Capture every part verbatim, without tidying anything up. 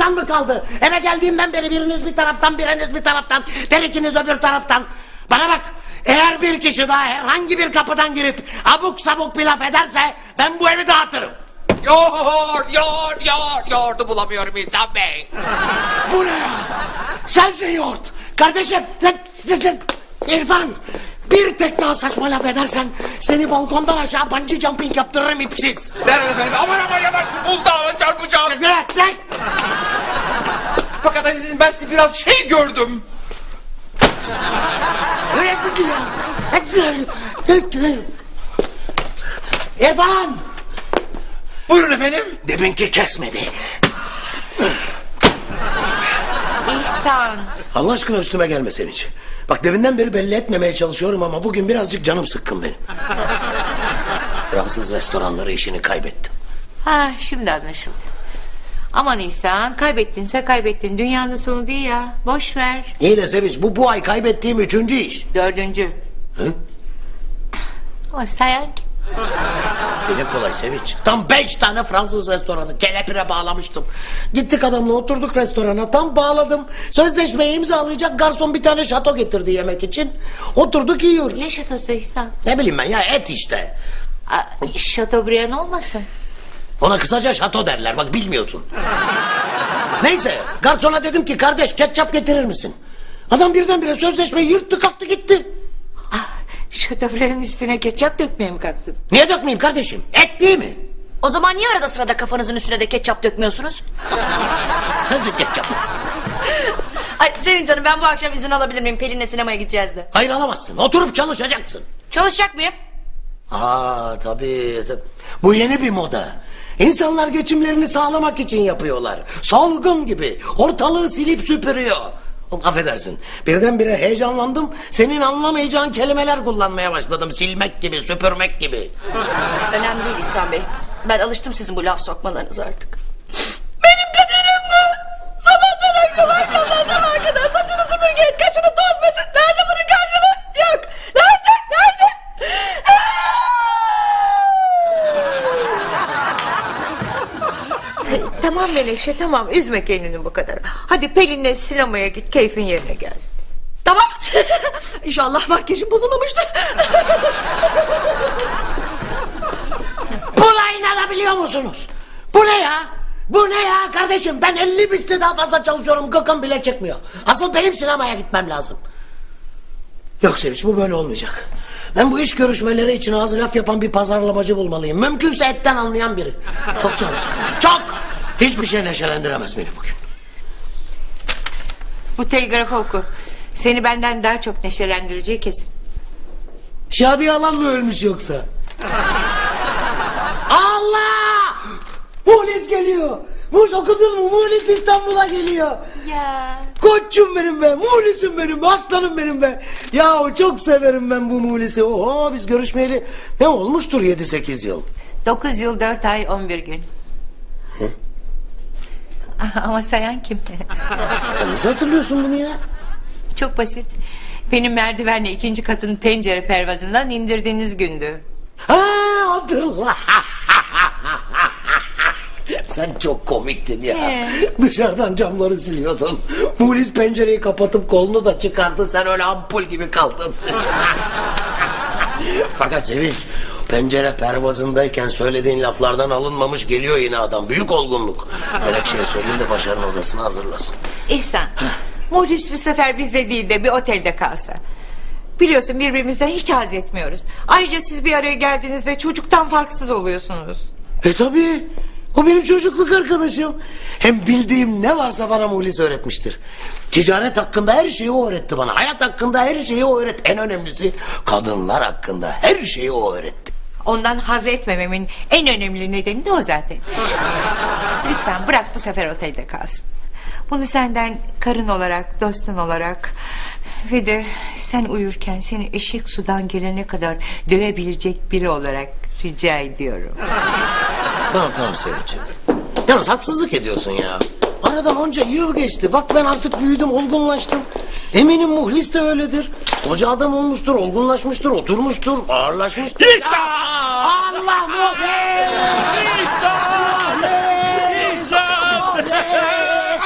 insan mı kaldı? Eve geldiğimden beri biriniz bir taraftan, biriniz bir taraftan, der ikiniz öbür taraftan. Bana bak, eğer bir kişi daha herhangi bir kapıdan girip abuk sabuk bir laf ederse ben bu evi dağıtırım. Yoğurt, yoğurt, yoğurt, yoğurdu bulamıyorum İhsan Bey. Bu ne ya? Sensin yoğurt. Kardeşim, İrfan, bir tek daha saçma laf edersen seni balkondan aşağı bungee jumping yaptırırım ipsiz. Nerede efendim? Aman aman aman, buzdağına çarpacağım. Evet, çek. Fakat Aziz'im, ben sizi biraz şey gördüm. Öyle misin ya? İrfan! Buyurun efendim. Deminki kesmedi. İhsan. Allah aşkına üstüme gelme Sevinç. Bak deminden beri belli etmemeye çalışıyorum ama bugün birazcık canım sıkkın benim. Fransız restoranları işini kaybettim. Ha, şimdi anlaşıldı. Aman İhsan, kaybettinse kaybettin. Dünyanın sonu değil ya. Boş ver. İyi de Sevinç, bu bu ay kaybettiğim üçüncü iş. Dördüncü. Hı? O sayan kim? Dile kolay Sevinç. Tam beş tane Fransız restoranı kelepire bağlamıştım. Gittik adamla oturduk restorana, tam bağladım. Sözleşmeyi imzalayacak garson bir tane şato getirdi yemek için. Oturduk yiyoruz. Ne şatosu İhsan? Ne bileyim ben ya, et işte. Aa, Şatobriyan olmasın? Ona kısaca şato derler, bak bilmiyorsun. Neyse, garsona dedim ki kardeş ketçap getirir misin? Adam birdenbire sözleşmeyi yırttı kalktı gitti. Ah, Şatobriyanın üstüne ketçap dökmeye mi kalktın? Niye dökmeyeyim kardeşim? Et değil mi? O zaman niye arada sırada kafanızın üstüne de ketçap dökmüyorsunuz? Sadece ketçap. Ay Sevinç Hanım, ben bu akşam izin alabilir miyim? Pelin'le sinemaya gideceğiz de. Hayır alamazsın, oturup çalışacaksın. Çalışacak mıyım? Aa tabii, tabii. Bu yeni bir moda. İnsanlar geçimlerini sağlamak için yapıyorlar. Salgın gibi ortalığı silip süpürüyor. Affedersin, birdenbire heyecanlandım. Senin anlamayacağın kelimeler kullanmaya başladım. Silmek gibi, süpürmek gibi. Önemli değil İhsan Bey. Ben alıştım sizin bu laf sokmalarınıza artık. Benim kaderim bu. Sabahtan akşam akşamdan sabaha kadar saçını süpürge et, kaşını toz mesin. Nerede bunun karşılığı? Yok. Nerede? Nerede? Tamam Menekşe, tamam, üzme kendini bu kadar. Hadi Pelin'le sinemaya git, keyfin yerine gelsin. Tamam. İnşallah makyajım bozulmamıştır. Buna inanabiliyor musunuz? Bu ne ya? Bu ne ya kardeşim? Ben elli misli daha fazla çalışıyorum, gıkım bile çekmiyor. Asıl benim sinemaya gitmem lazım. Yok Sevinç, bu böyle olmayacak. Ben bu iş görüşmeleri için ağzı laf yapan bir pazarlamacı bulmalıyım. Mümkünse etten anlayan biri. Çok canım sıkılıyor. Çok! Hiçbir şey neşelendiremez beni bugün. Bu telgrafı oku. Seni benden daha çok neşelendireceği kesin. Şadiye Alan mı ölmüş yoksa? Allah! Muhlis geliyor. Muhlis okudun mu? Muhlis İstanbul'a geliyor. Ya. Koçum benim be, Muhlis'im benim be, aslanım benim be. Ya çok severim ben bu Muhlis'i. Oho, biz görüşmeyeli ne olmuştur yedi sekiz yıl. Dokuz yıl dört ay on bir gün. He? Ama sayan kim? Ya nasıl hatırlıyorsun bunu ya? Çok basit. Benim merdivenle ikinci katın pencere pervazından indirdiğiniz gündü. Ha, hatırla. Sen çok komiktin ya. He. Dışarıdan camları siliyordun. Muhlis pencereyi kapatıp kolunu da çıkardı. Sen öyle ampul gibi kaldın. Fakat Sevinç, pencere pervazındayken söylediğin laflardan alınmamış geliyor yine adam. Büyük olgunluk. Melekşe'ye söyleyeyim de Başar'ın odasını hazırlasın. İhsan, Muhlis bu sefer bizde değil de bir otelde kalsa. Biliyorsun birbirimizden hiç haz etmiyoruz. Ayrıca siz bir araya geldiğinizde çocuktan farksız oluyorsunuz. E tabii. O benim çocukluk arkadaşım. Hem bildiğim ne varsa bana Muhlis öğretmiştir. Ticaret hakkında her şeyi o öğretti bana. Hayat hakkında her şeyi o öğretti. En önemlisi kadınlar hakkında her şeyi o öğretti. Ondan haz etmememin en önemli nedeni de o zaten. Lütfen bırak bu sefer otelde kalsın. Bunu senden karın olarak, dostun olarak ve de sen uyurken seni eşek sudan gelene kadar dövebilecek biri olarak rica ediyorum. Tamam tamam Sevinç. Yalnız haksızlık ediyorsun ya. Aradan onca yıl geçti. Bak ben artık büyüdüm, olgunlaştım. Eminim Muhlis de öyledir. Koca adam olmuştur, olgunlaşmıştır, oturmuştur, ağırlaşmıştır. İhsan! Allah Muhlis! İhsan! İhsan!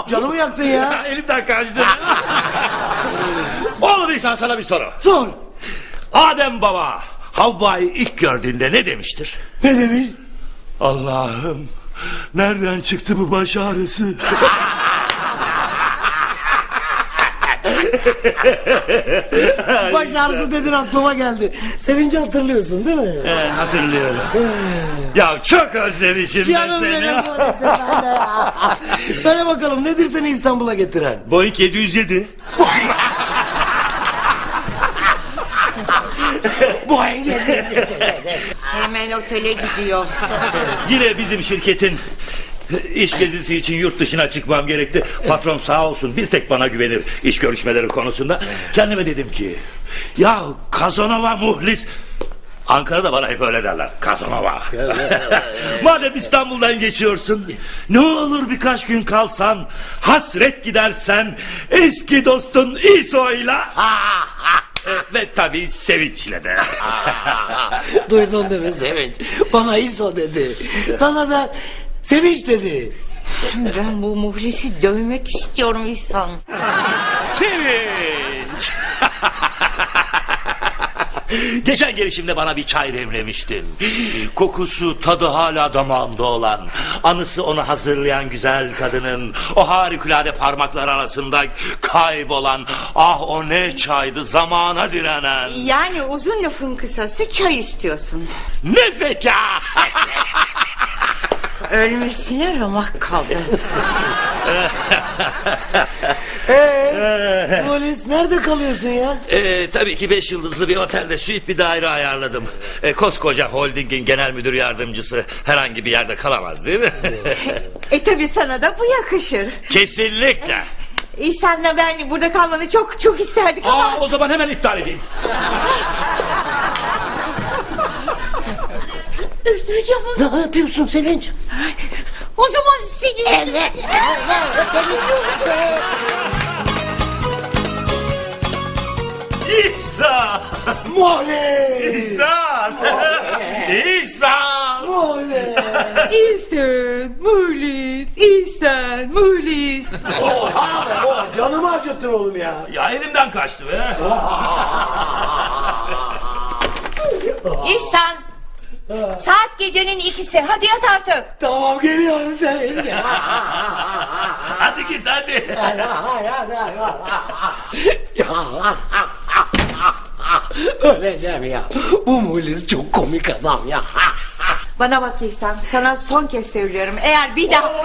Canımı yaktın ya. Elimden kaçtı. Oğlum İhsan, sana bir soru. Sor. Adem baba Havva'yı ilk gördüğünde ne demiştir? Ne demiş? Allah'ım, nereden çıktı bu baş ağrısı? Baş ağrısı dedin aklıma geldi. Sevinci hatırlıyorsun değil mi? Ee, hatırlıyorum. Ya çok özlemişim ben Canım seni. benim polisi ben de ya. Söyle bakalım, nedir seni İstanbul'a getiren? Boeing yedi yüz yedi. Bu engel. Hemen otele gidiyor. Yine bizim şirketin iş gezisi için yurt dışına çıkmam gerekti. Patron sağ olsun bir tek bana güvenir iş görüşmeleri konusunda. Kendime dedim ki, ya Kazanova Muhlis. Ankara'da bana hep öyle derler, Kazanova. Madem İstanbul'dan geçiyorsun, ne olur birkaç gün kalsan, hasret gidersen eski dostun İso'yla. Ve tabii Sevinç'le de. Duydun değil mi Sevinç? Bana İso dedi. Sana da Sevinç dedi. Ben bu muhlisi dövmek istiyorum İhsan. Sevinç. Geçen gelişimde bana bir çay demlemiştin. Kokusu, tadı hala damağımda olan, anısı onu hazırlayan güzel kadının o harikulade parmaklar arasında kaybolan, ah o ne çaydı, zamana direnen. Yani uzun lafın kısası çay istiyorsun. Ne zeka. Ölmesine ramak kaldı. Eee polis nerede kalıyorsun ya? Ee, tabii ki beş yıldızlı bir otelde suite bir daire ayarladım. Ee, koskoca holdingin genel müdür yardımcısı herhangi bir yerde kalamaz değil mi? E tabi sana da bu yakışır. Kesinlikle. İhsan'la ben burada kalmanı çok çok isterdik ama... Aa, o zaman hemen iptal edeyim. Öldüreceğim onu. Ne yapıyorsun Sevinç? O zaman seni... Evet. İhsan! Muhlis. İhsan! İhsan! Muhlis. İhsan, Muhlis, İhsan, Muhlis. Oha be, oha. Canımı acıttın oğlum ya. Ya elimden kaçtı be. İhsan, saat gecenin ikisi, hadi yat artık. Tamam geliyorum Sevinç. Hadi git hadi. Öleceğim ya. Bu Muhlis çok komik adam ya. Bana bak İhsan, sana son kez söylüyorum. Eğer bir daha...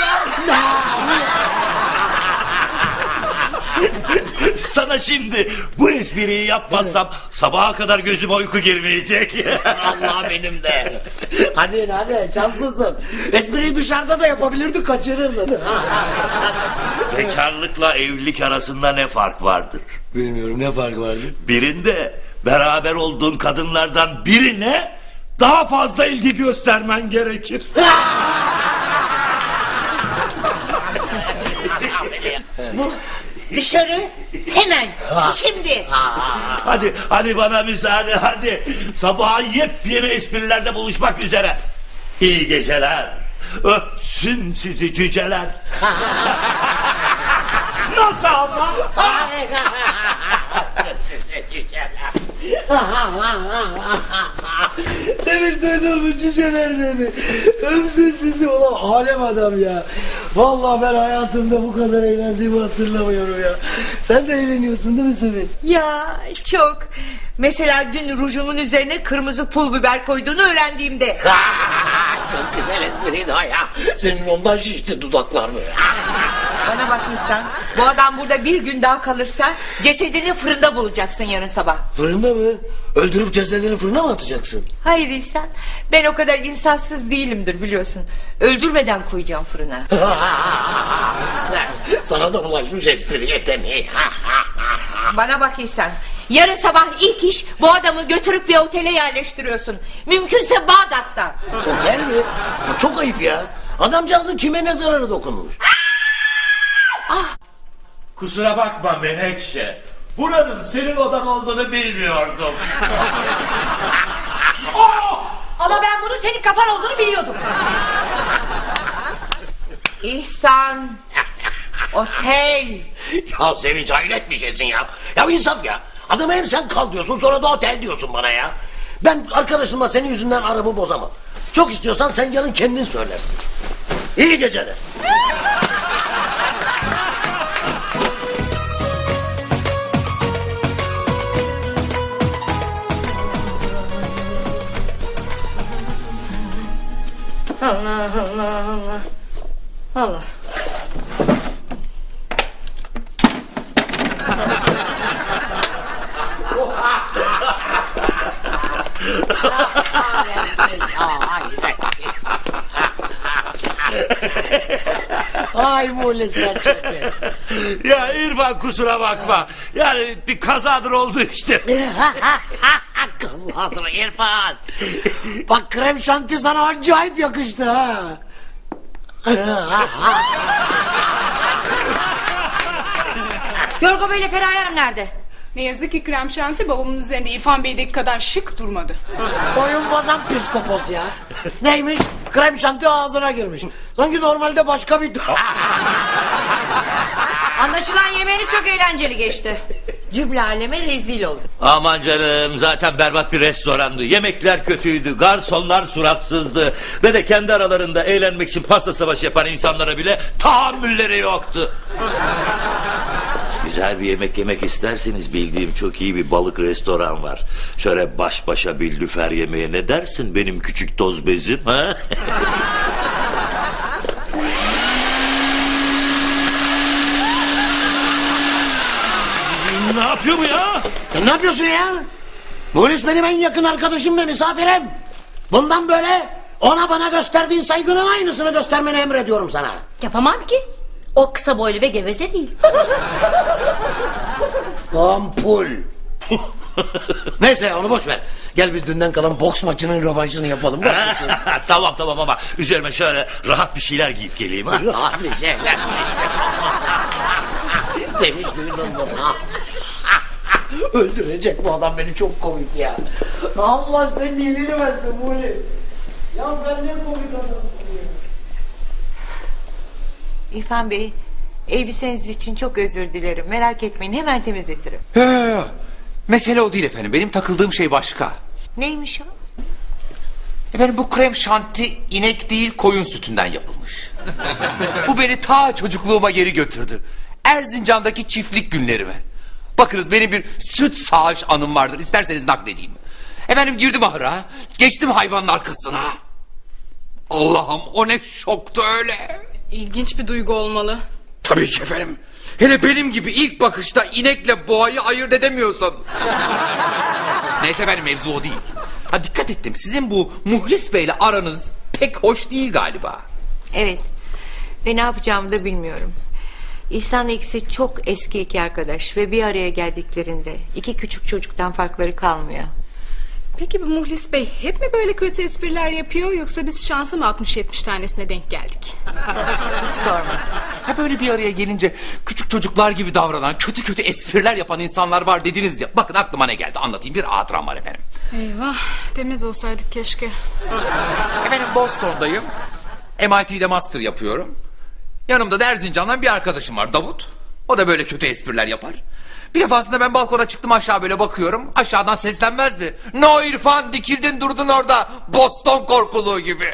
Sana şimdi bu espriyi yapmazsam sabaha kadar gözüme uyku girmeyecek. Allah benim de. Hadi hadi şanslısın. Espriyi dışarıda da yapabilirdik, kaçırırdın. Bekarlıkla evlilik arasında ne fark vardır? Bilmiyorum, ne fark vardı? Birinde beraber olduğun kadınlardan birine daha fazla ilgi göstermen gerekir. Bu dışarı hemen, şimdi. Hadi hadi bana müsaade hadi. Sabaha yepyeni esprilerde buluşmak üzere. İyi geceler. Öpsün sizi cüceler. Nasıl ama? Demiş duydun mu, cüceler dedi. Ömsün sizi, ulan alem adam ya. Vallahi ben hayatımda bu kadar eğlendiğimi hatırlamıyorum ya. Sen de eğleniyorsun değil mi Sevinç? Ya çok. Mesela dün rujumun üzerine kırmızı pul biber koyduğunu öğrendiğimde. Çok güzel espriydi o ya. Senin ondan şişti dudaklar mı? Bana bak İhsan, bu adam burada bir gün daha kalırsa cesedini fırında bulacaksın yarın sabah. Fırında mı? Öldürüp cesedini fırına mı atacaksın? Hayır İhsan, ben o kadar insafsız değilimdir biliyorsun. Öldürmeden koyacağım fırına. Sana da bulaşmış espri yeteneği. Bana bak İhsan, yarın sabah ilk iş bu adamı götürüp bir otele yerleştiriyorsun. Mümkünse Bağdat'ta. Otel mi? Bu çok ayıp ya. Adamcağızın kime ne zararı dokunmuş? Kusura bakma Menekşe. Buranın senin odan olduğunu bilmiyordum. Ama ben bunu senin kafan olduğunu biliyordum. İhsan, Otel. Ya Sevinç hayret etmeyeceksin ya. Ya insaf ya. Adama hem sen kal diyorsun sonra da otel diyorsun bana ya. Ben arkadaşımla senin yüzünden aramı bozamam. Çok istiyorsan sen yarın kendin söylersin. İyi geceler. Allah Allah Allah. Allah. Ay Muhlis sen çok iyi. Ya İrfan kusura bakma. Yani bir kazadır oldu işte. Kazadır İrfan. Bak krem şanti sana acayip yakıştı ha. Yorgo Bey ile Feraye Hanım nerede? Ne yazık ki krem şanti babamın üzerinde İrfan Bey'deki kadar şık durmadı. Oyun bozan psikopos ya. Neymiş? Krem şanti ağzına girmiş. Sanki normalde başka bir... Anlaşılan yemeğiniz çok eğlenceli geçti. Cümle aleme rezil oldu. Aman canım zaten berbat bir restorandı. Yemekler kötüydü. Garsonlar suratsızdı. Ve de kendi aralarında eğlenmek için pasta savaşı yapan insanlara bile tahammülleri yoktu. Güzel bir yemek yemek isterseniz bildiğim çok iyi bir balık restoran var. Şöyle baş başa bir lüfer yemeğe ne dersin benim küçük toz bezim ha? Ne yapıyor bu ya? Sen ne yapıyorsun ya? Muhlis benim en yakın arkadaşım ve misafirim. Bundan böyle ona bana gösterdiğin saygının aynısını göstermeni emrediyorum sana. Yapamam ki. O kısa boylu ve geveze değil. Ampul. Neyse onu boş ver. Gel biz dünden kalan boks maçının rövanşını yapalım. Tamam tamam ama üzerime şöyle rahat bir şeyler giyip geleyim ha. Rahat bir şeyler. Sevinç duydun mu? Öldürecek bu adam beni, çok komik ya. Allah senin iyiliğini versin Muhlis. Ya sen ne komik adamsın ya. İrfan Bey, elbiseniz için çok özür dilerim. Merak etmeyin, hemen temizletirim. Yo, yo, yo. Mesele o değil efendim. Benim takıldığım şey başka. Neymiş o? Efendim bu krem şanti inek değil koyun sütünden yapılmış. Bu beni ta çocukluğuma geri götürdü. Erzincan'daki çiftlik günlerime. Bakınız benim bir süt sağış anım vardır. İsterseniz nakledeyim. Efendim girdim ahıra. Geçtim hayvanın arkasına. Allah'ım o ne şoktu öyle. İlginç bir duygu olmalı. Tabii ki efendim. Hele benim gibi ilk bakışta inekle boğayı ayırt edemiyorsan. Neyse efendim mevzu o değil. Ha dikkat ettim. Sizin bu Muhlis Bey'le aranız pek hoş değil galiba. Evet, ve ne yapacağımı da bilmiyorum. İhsan'la ikisi çok eski iki arkadaş ve bir araya geldiklerinde iki küçük çocuktan farkları kalmıyor. Peki bu Muhlis Bey hep mi böyle kötü espriler yapıyor, yoksa biz şansa mı altmış yetmiş tanesine denk geldik? Hiç sorma. Ha böyle bir araya gelince küçük çocuklar gibi davranan, kötü kötü espriler yapan insanlar var dediniz ya. Bakın aklıma ne geldi, anlatayım, bir hatıram var efendim. Eyvah, temiz olsaydık keşke. Efendim Boston'dayım. M I T'de master yapıyorum. Yanımda da Erzincan'dan bir arkadaşım var, Davut. O da böyle kötü espriler yapar. Bir defasında ben balkona çıktım, aşağı böyle bakıyorum. Aşağıdan seslenmez mi? No İrfan, dikildin durdun orada, Boston korkuluğu gibi.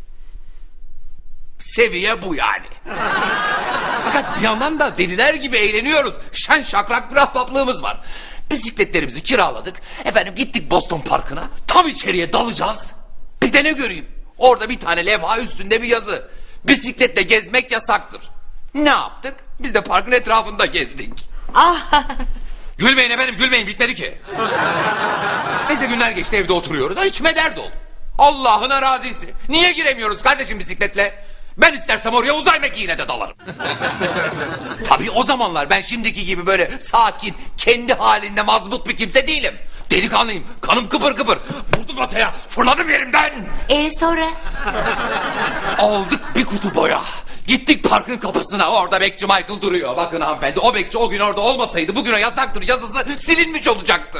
Seviye bu yani. Fakat bir yandan da deliler gibi eğleniyoruz. Şen şakrak bir ahbaplığımız var. Bisikletlerimizi kiraladık. Efendim gittik Boston Parkı'na. Tam içeriye dalacağız. Bir de ne göreyim? Orada bir tane levha, üstünde bir yazı. Bisikletle gezmek yasaktır. Ne yaptık? Biz de parkın etrafında gezdik. Ah! Gülmeyin efendim, gülmeyin, bitmedi ki. Neyse günler geçti, evde oturuyoruz. Ay içime dert oldu. Allah'ın arazisi. Niye giremiyoruz kardeşim bisikletle? Ben istersem oraya uzay mekiğine de dalarım. Tabii o zamanlar ben şimdiki gibi böyle sakin, kendi halinde mazbut bir kimse değilim. Delikanlıyım, kanım kıpır kıpır. Vurdum masaya, fırladım yerimden. E sonra? Aldık bir kutu boya. Gittik parkın kapısına, orada bekçi Michael duruyor. Bakın hanımefendi, o bekçi o gün orada olmasaydı bugüne yasaktır yazısı silinmiş olacaktı.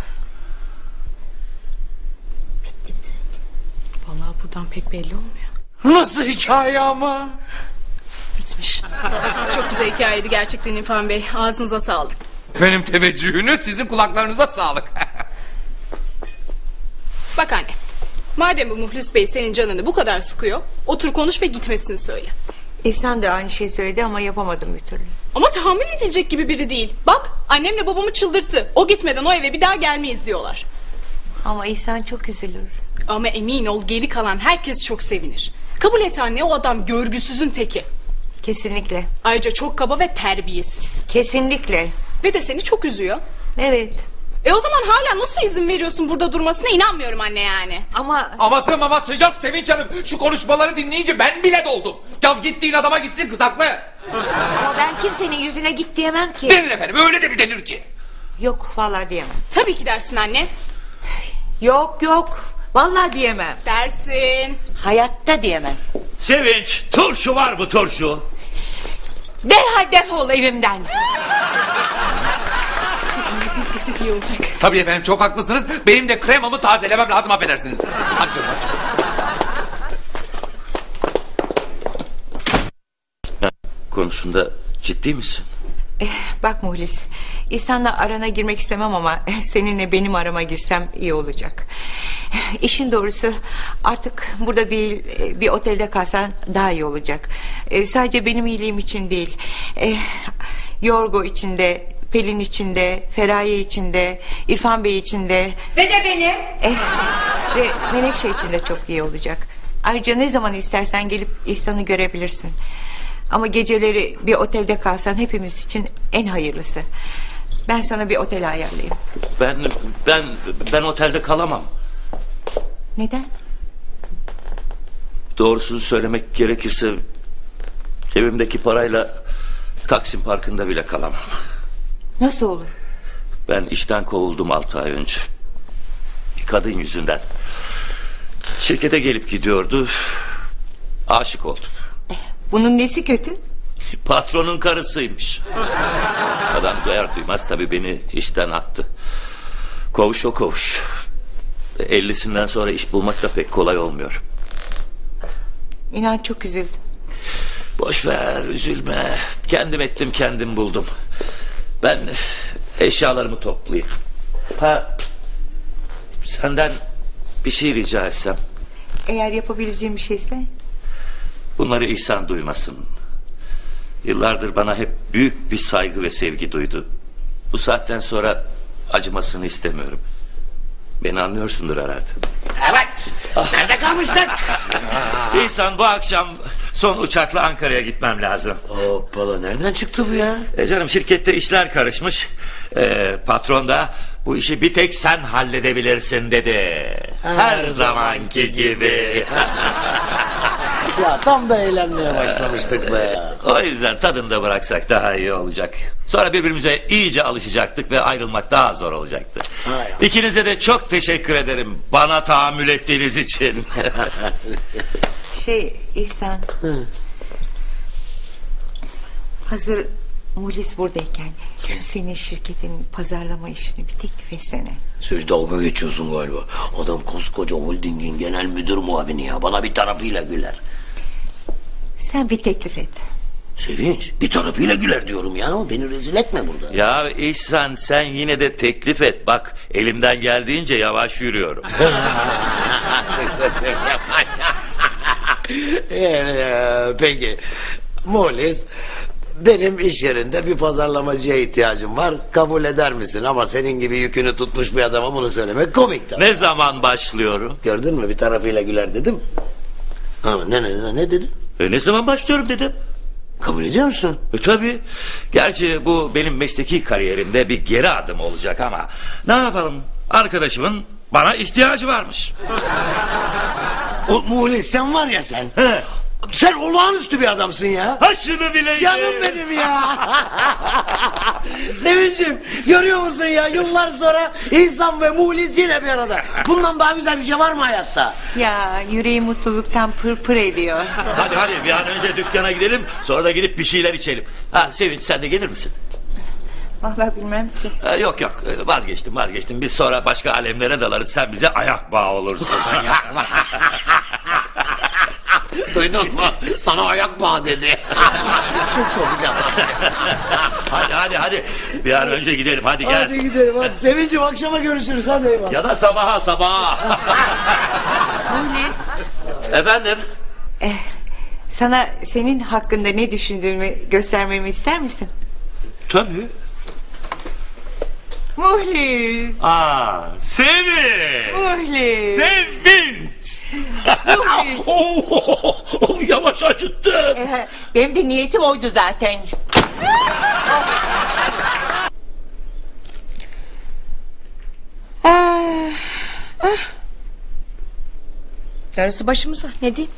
Vallahi buradan pek belli olmuyor. Nasıl hikaye ama? Bitmiş. Çok güzel hikayeydi gerçekten İrfan Bey. Ağzınıza sağlık. Benim teveccühünüz sizin kulaklarınıza sağlık. Bak anne. Madem bu Muhlis Bey senin canını bu kadar sıkıyor, otur konuş ve gitmesini söyle. İhsan da aynı şey söyledi ama yapamadım bir türlü. Ama tahammül edecek gibi biri değil. Bak annemle babamı çıldırttı. O gitmeden o eve bir daha gelmeyiz diyorlar. Ama İhsan çok üzülür. Ama emin ol geri kalan herkes çok sevinir. Kabul et anne, o adam görgüsüzün teki. Kesinlikle. Ayrıca çok kaba ve terbiyesiz. Kesinlikle. Ve de seni çok üzüyor. Evet. E o zaman hala nasıl izin veriyorsun burada durmasına, inanmıyorum anne yani. Ama Aması maması yok Sevinç Hanım. Şu konuşmaları dinleyince ben bile doldum. Ya gittiğin adama gitsin kız haklı. ama ben kimsenin yüzüne git diyemem ki. Denir efendim, öyle de bir denir ki. Yok vallahi diyemem. Tabii ki dersin anne. Yok yok. Vallahi diyemem. Dersin. Hayatta diyemem. Sevinç, turşu var mı turşu? Derhal defol evimden. Biz gitsek iyi olacak. Tabii efendim, çok haklısınız. Benim de kremamı tazelemem lazım, affedersiniz. Hadi canım, hadi. Konusunda ciddi misin? Eh, bak Muhlis, İhsan'la arana girmek istemem ama seninle benim arama girsem iyi olacak. İşin doğrusu artık burada değil bir otelde kalsan daha iyi olacak. Eh, sadece benim iyiliğim için değil. Eh, Yorgo için de, Pelin için de, Feraye için de, İrfan Bey için de. Ve de benim. Eh, ve Menekşe için de çok iyi olacak. Ayrıca ne zaman istersen gelip İhsan'ı görebilirsin. Ama geceleri bir otelde kalsan hepimiz için en hayırlısı. Ben sana bir otel ayarlayayım. Ben ben ben otelde kalamam. Neden? Doğrusunu söylemek gerekirse evimdeki parayla Taksim Parkı'nda bile kalamam. Nasıl olur? Ben işten kovuldum altı ay önce. Bir kadın yüzünden. Şirkete gelip gidiyordu. Aşık oldum. Bunun nesi kötü? Patronun karısıymış. Adam duyar duymaz tabii beni işten attı. Kovuş o kovuş. ellisinden sonra iş bulmak da pek kolay olmuyor. İnan çok üzüldüm. Boş ver, üzülme. Kendim ettim, kendim buldum. Ben eşyalarımı toplayayım. Ha, senden bir şey rica etsem. Eğer yapabileceğim bir şeyse. Bunları İhsan duymasın. Yıllardır bana hep büyük bir saygı ve sevgi duydu. Bu saatten sonra acımasını istemiyorum. Beni anlıyorsundur herhalde. Evet. Nerede kalmıştık? İhsan, bu akşam son uçakla Ankara'ya gitmem lazım. Hoppala, nereden çıktı bu ya? E canım, şirkette işler karışmış. E, patron da bu işi bir tek sen halledebilirsin dedi. Her, Her zamanki gibi. Ya tam da eğlenmeye başlamıştık be. O yüzden tadında bıraksak daha iyi olacak. Sonra birbirimize iyice alışacaktık ve ayrılmak daha zor olacaktı. Hay. İkinize de çok teşekkür ederim bana tahammül ettiğiniz için. Şey İhsan. Hazır Muhlis buradayken senin şirketin pazarlama işini bir teklif etsene. Siz dalga geçiyorsun galiba. Adam koskoca holdingin genel müdür muavini ya. Bana bir tarafıyla güler. Sen bir teklif et. Sevinç, bir tarafıyla güler diyorum ya. Beni rezil etme burada. Ya İhsan, sen yine de teklif et. Bak, elimden geldiğince yavaş yürüyorum. Ee, peki Muhlis, benim iş yerinde bir pazarlamacıya ihtiyacım var, kabul eder misin? Ama senin gibi yükünü tutmuş bir adama bunu söylemek komik tabii. Ne zaman başlıyorum? Gördün mü, bir tarafıyla güler dedim. Ha, ne ne ne ne dedin? E, ne zaman başlıyorum dedim. Kabul ediyor musun? E, tabii. Gerçi bu benim mesleki kariyerimde bir geri adım olacak ama ne yapalım? Arkadaşımın bana ihtiyacı varmış. O, Muhlis, sen var ya sen. He. Sen olağanüstü bir adamsın ya. Ha, şunu bile. Canım benim ya. Sevincim, görüyor musun ya, yıllar sonra İhsan ve Muhlis yine bir arada. Bundan daha güzel bir şey var mı hayatta? Ya yüreğim mutluluktan pır pır ediyor. Hadi hadi bir an önce dükkana gidelim, sonra da gidip bir şeyler içelim. Ha Sevinç, sen de gelir misin? Vallahi bilmem ki. Ha, yok yok, vazgeçtim vazgeçtim. Biz sonra başka alemlere dalarız, sen bize ayak bağı olursun. Duydun mu? Sana ayak bağı dedi. Çok komik adam. Hadi hadi hadi. Bir an önce gidelim hadi gel. Hadi gidelim hadi. Sevincim akşama görüşürüz hadi eyvallah. Ya da sabaha sabaha. Muhlis, Efendim? sana senin hakkında ne düşündüğümü göstermemi ister misin? Tabii. Muhlis, Aa, Sevin. Muhlis. Sevinç. Muhlis. Oh, oh, yavaş acıttı. Ee, Benim de niyetim oydu zaten. Ah, ah. Darısı başımıza, ne diyeyim?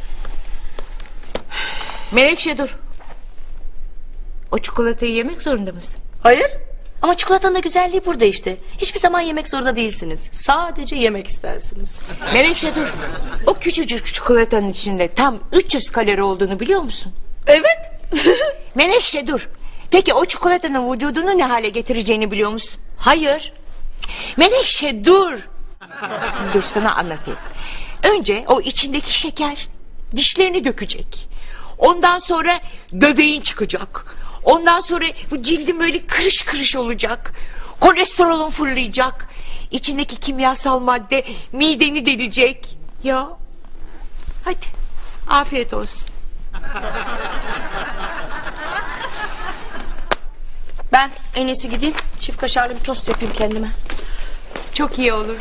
Menekşe dur. O çikolatayı yemek zorunda mısın? Hayır. Ama çikolatanın da güzelliği burada işte. Hiçbir zaman yemek zorunda değilsiniz. Sadece yemek istersiniz. Menekşe dur. O küçücük çikolatanın içinde tam üç yüz kalori olduğunu biliyor musun? Evet. Menekşe dur. Peki o çikolatanın vücudunu ne hale getireceğini biliyor musun? Hayır. Menekşe dur. Dur sana anlatayım. Önce o içindeki şeker dişlerini dökecek. Ondan sonra göbeğin çıkacak. Ondan sonra bu cildin böyle kırış kırış olacak. Kolesterolün fırlayacak. İçindeki kimyasal madde mideni delecek. Ya. Hadi. Afiyet olsun. Ben en iyisi gideyim. Çift kaşarlı bir tost yapayım kendime. Çok iyi olur.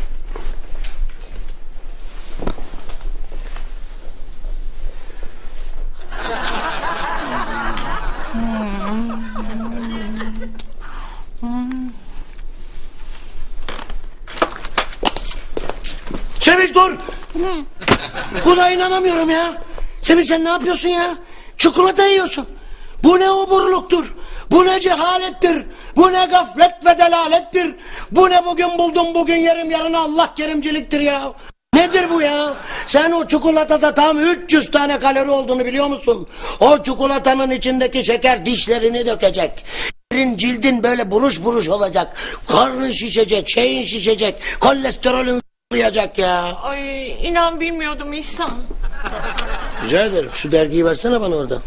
Sevinç dur. Buna inanamıyorum ya. Sevinç sen ne yapıyorsun ya? Çikolata yiyorsun. Bu ne oburluktur. Bu ne cehalettir. Bu ne gaflet ve delalettir. Bu ne bugün buldum bugün yerim yarına Allah kerimciliktir ya. Nedir bu ya? Sen o çikolatada tam üç yüz tane kalori olduğunu biliyor musun? O çikolatanın içindeki şeker dişlerini dökecek. Cildin böyle buruş buruş olacak. Karnın şişecek, şeyin şişecek. Kolesterolün zıplayacak ya. Ay inan bilmiyordum İhsan. Rica ederim şu dergiyi versene bana oradan.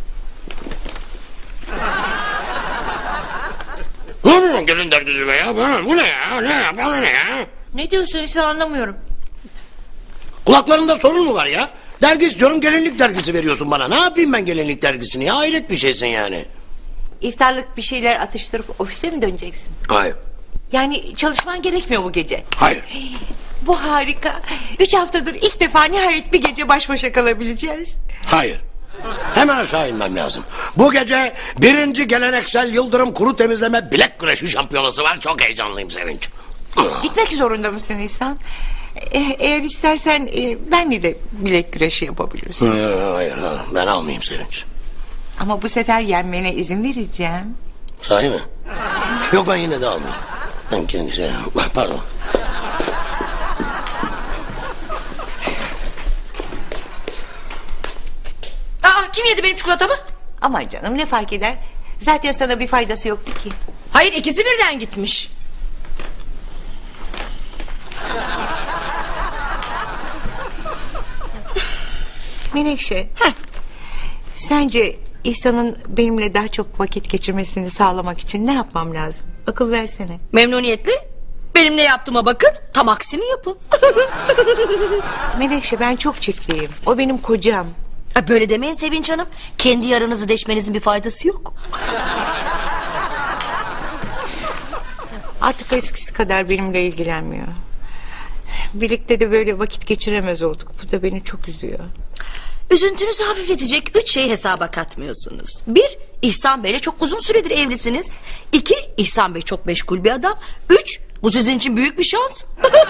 Ne gelin dergisi be ya? Bu ne ya? Ne ya? Bu ne ya? Ne diyorsun İhsan anlamıyorum. Kulaklarında sorun mu var ya? Dergi istiyorum gelinlik dergisi veriyorsun bana. Ne yapayım ben gelinlik dergisini ya? Hayret bir şeysin yani. İftarlık bir şeyler atıştırıp ofise mi döneceksin? Hayır. Yani çalışman gerekmiyor bu gece. Hayır. Bu harika. Üç haftadır ilk defa nihayet bir gece baş başa kalabileceğiz. Hayır. Hemen aşağı inmem lazım. Bu gece birinci geleneksel Yıldırım kuru temizleme bilek güreşi şampiyonası var. Çok heyecanlıyım Sevinç. Gitmek zorunda mısın İhsan? E, eğer istersen e, benle de bilek güreşi yapabilirsin. Hayır, hayır, ben almayayım Sevinç. Ama bu sefer yenmene izin vereceğim. Sahi mi? Yok ben yine de almayayım. Ben kendisi... Pardon. Aa, kim yedi benim çikolatamı? Aman canım ne fark eder? Zaten sana bir faydası yoktu ki. Hayır, ikisi birden gitmiş. Menekşe. Heh. Sence İhsan'ın benimle daha çok vakit geçirmesini sağlamak için ne yapmam lazım? Akıl versene. Memnuniyetle. Benim ne yaptığıma bakın, tam aksini yapın. Menekşe ben çok ciddiyim. O benim kocam. Ha, böyle demeyin Sevinç Hanım. Kendi yaranızı deşmenizin bir faydası yok. Artık eskisi kadar benimle ilgilenmiyor. Birlikte de böyle vakit geçiremez olduk. Bu da beni çok üzüyor. Üzüntünüzü hafifletecek üç şeyi hesaba katmıyorsunuz. Bir, İhsan Bey'le çok uzun süredir evlisiniz. İki, İhsan Bey çok meşgul bir adam. Üç, bu sizin için büyük bir şans.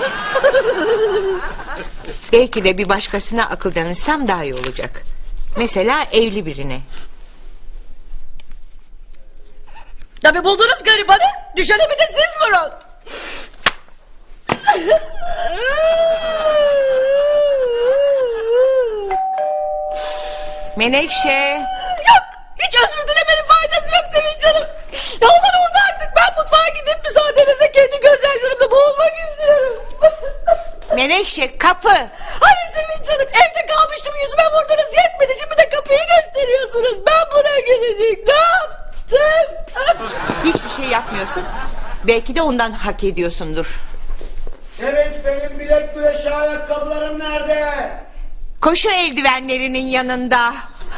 Belki de bir başkasına akıl danışsam daha iyi olacak. Mesela evli birine. Tabii buldunuz garibanı. Düşene bir de siz vurun. Menekşe. Yok, hiç özür dilemenin faydası yok Sevinç Hanım. Ya olur oldu artık. Ben mutfağa gidip müsaadenizle kendi gözyaşlarımda boğulmak istiyorum. Menekşe kapı. Hayır Sevinç Hanım, evde kalmıştım, yüzüme vurdunuz yetmedi, şimdi de kapıyı gösteriyorsunuz. Ben buna gidecek ne yaptım? Hiçbir şey yapmıyorsun. Belki de ondan hak ediyorsundur. Sevinç, benim bilek güreşi ayakkabılarım nerede? Koşu eldivenlerinin yanında.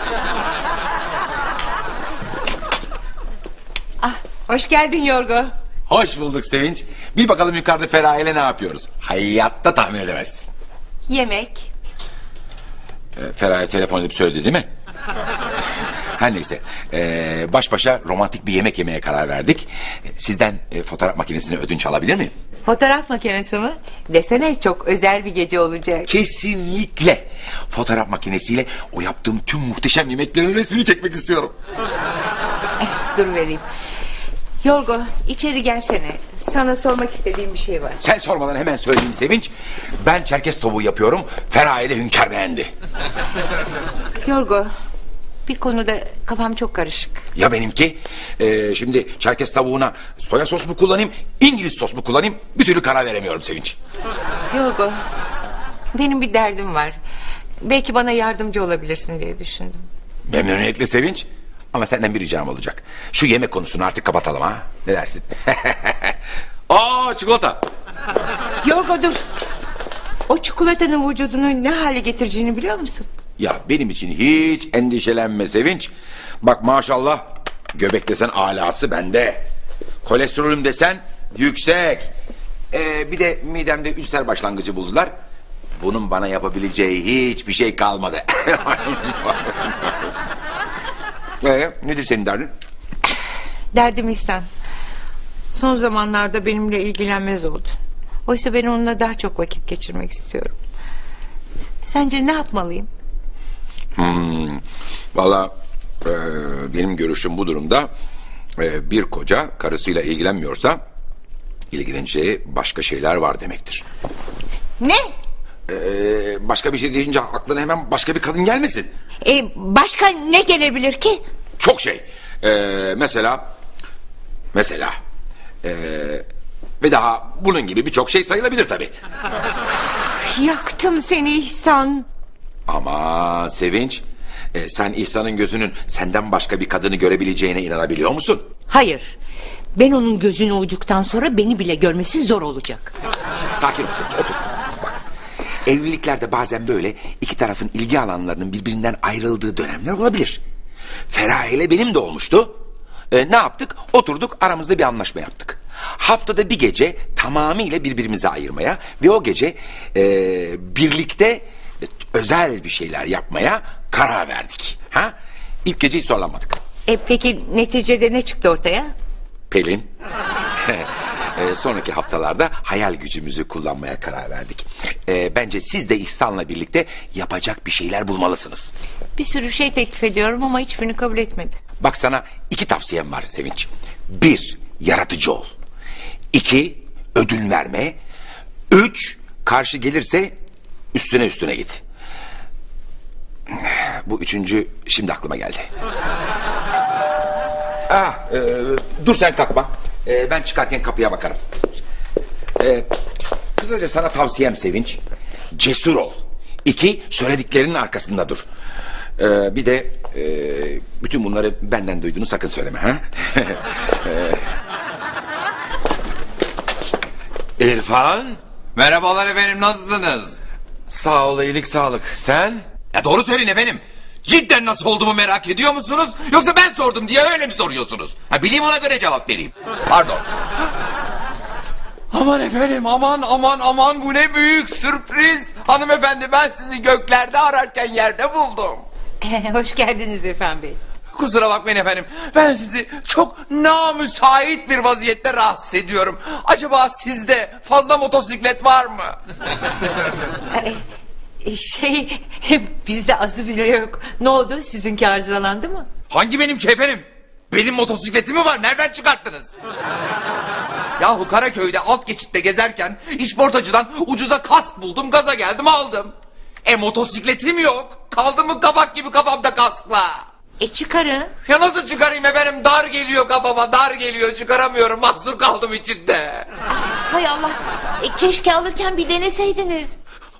Ah, hoş geldin Yorgo. Hoş bulduk Sevinç. Bir bakalım yukarıda Feraye'yle ne yapıyoruz? Hayatta tahmin edemezsin. Yemek. Ee, Feraye telefon edip söyledi değil mi? Her neyse. Ee, baş başa romantik bir yemek yemeye karar verdik. Sizden e, fotoğraf makinesini ödünç alabilir miyim? Fotoğraf makinesi mi? Desene çok özel bir gece olacak. Kesinlikle. Fotoğraf makinesiyle o yaptığım tüm muhteşem yemeklerin resmini çekmek istiyorum. Dur vereyim. Yorgo içeri gelsene. Sana sormak istediğim bir şey var. Sen sormadan hemen söyleyeyim Sevinç. Ben Çerkez tavuğu yapıyorum. Feraye de hünkâr beğendi. Yorgo, bir konuda kafam çok karışık. Ya benimki? Ee, şimdi Çerkez tavuğuna soya sos mu kullanayım, İngiliz sos mu kullanayım? Bir türlü karar veremiyorum Sevinç. Yorgo, benim bir derdim var. Belki bana yardımcı olabilirsin diye düşündüm. Memnuniyetle Sevinç. Ama senden bir ricam olacak. Şu yemek konusunu artık kapatalım ha. Ne dersin? Aa, çikolata. Yorgo dur. O çikolatanın vücudunu ne hale getireceğini biliyor musun? Ya benim için hiç endişelenme Sevinç. Bak maşallah, göbek desen alası bende. Kolesterolüm desen yüksek. Ee, bir de midemde ülser başlangıcı buldular. Bunun bana yapabileceği hiçbir şey kalmadı. Ee, nedir senin derdin? Derdim İhsan. Son zamanlarda benimle ilgilenmez oldu. Oysa ben onunla daha çok vakit geçirmek istiyorum. Sence ne yapmalıyım? Hmm, Valla e, benim görüşüm bu durumda, e, bir koca karısıyla ilgilenmiyorsa ilgileneceği başka şeyler var demektir. Ne? E, başka bir şey deyince aklına hemen başka bir kadın gelmesin. E, başka ne gelebilir ki? Çok şey. E, mesela mesela e, ve daha bunun gibi birçok şey sayılabilir tabii. Yaktım seni İhsan. Ama Sevinç, e, sen İhsan'ın gözünün senden başka bir kadını görebileceğine inanabiliyor musun? Hayır. Ben onun gözüne uyduktan sonra beni bile görmesi zor olacak. Şimdi sakin ol Sevinç, otur. Bak, evliliklerde bazen böyle iki tarafın ilgi alanlarının birbirinden ayrıldığı dönemler olabilir. Feraye ile benim de olmuştu. E, ne yaptık? Oturduk, aramızda bir anlaşma yaptık. Haftada bir gece tamamıyla birbirimize ayırmaya ve o gece e, birlikte özel bir şeyler yapmaya karar verdik. Ha? İlk gece hiç zorlanmadık. E, peki neticede ne çıktı ortaya? Pelin. e, sonraki haftalarda hayal gücümüzü kullanmaya karar verdik. E, bence siz de İhsan'la birlikte yapacak bir şeyler bulmalısınız. Bir sürü şey teklif ediyorum ama hiçbirini kabul etmedi. Bak, sana iki tavsiyem var Sevinç. Bir, yaratıcı ol. İki, ödül verme. Üç, karşı gelirse üstüne üstüne git. Bu üçüncü şimdi aklıma geldi. Ah, e, dur sen kalkma. E, ben çıkarken kapıya bakarım. E, kısaca sana tavsiyem Sevinç, cesur ol. İki, söylediklerinin arkasında dur. E, bir de e, bütün bunları benden duyduğunu sakın söyleme. Ha? e, İrfan. Merhabalar efendim, nasılsınız? Sağ ol, iyilik sağlık. Sen? Ya doğru söyleyin efendim. Cidden nasıl olduğumu merak ediyor musunuz? Yoksa ben sordum diye öyle mi soruyorsunuz? Ha, bileyim, ona göre cevap vereyim. Pardon. Aman efendim, aman aman aman, bu ne büyük sürpriz. Hanımefendi, ben sizi göklerde ararken yerde buldum. Hoş geldiniz İrfan Bey. Kusura bakmayın efendim, ben sizi çok namüsait bir vaziyette rahatsız ediyorum. Acaba sizde fazla motosiklet var mı? E, şey bizde azı bile yok. Ne oldu, sizinki arızalandı mı? Hangi benimki efendim? Benim motosikletim mi var? Nereden çıkarttınız? Yahu Karaköy'de alt geçitte gezerken işportacıdan ucuza kask buldum, gaza geldim aldım. E motosikletim yok. Kaldı mı kabak gibi kafamda kaskla. E çıkarın. Ya nasıl çıkarayım efendim? Dar geliyor kafama, dar geliyor, çıkaramıyorum, mahsur kaldım içinde. Hay Allah, e, keşke alırken bir deneseydiniz.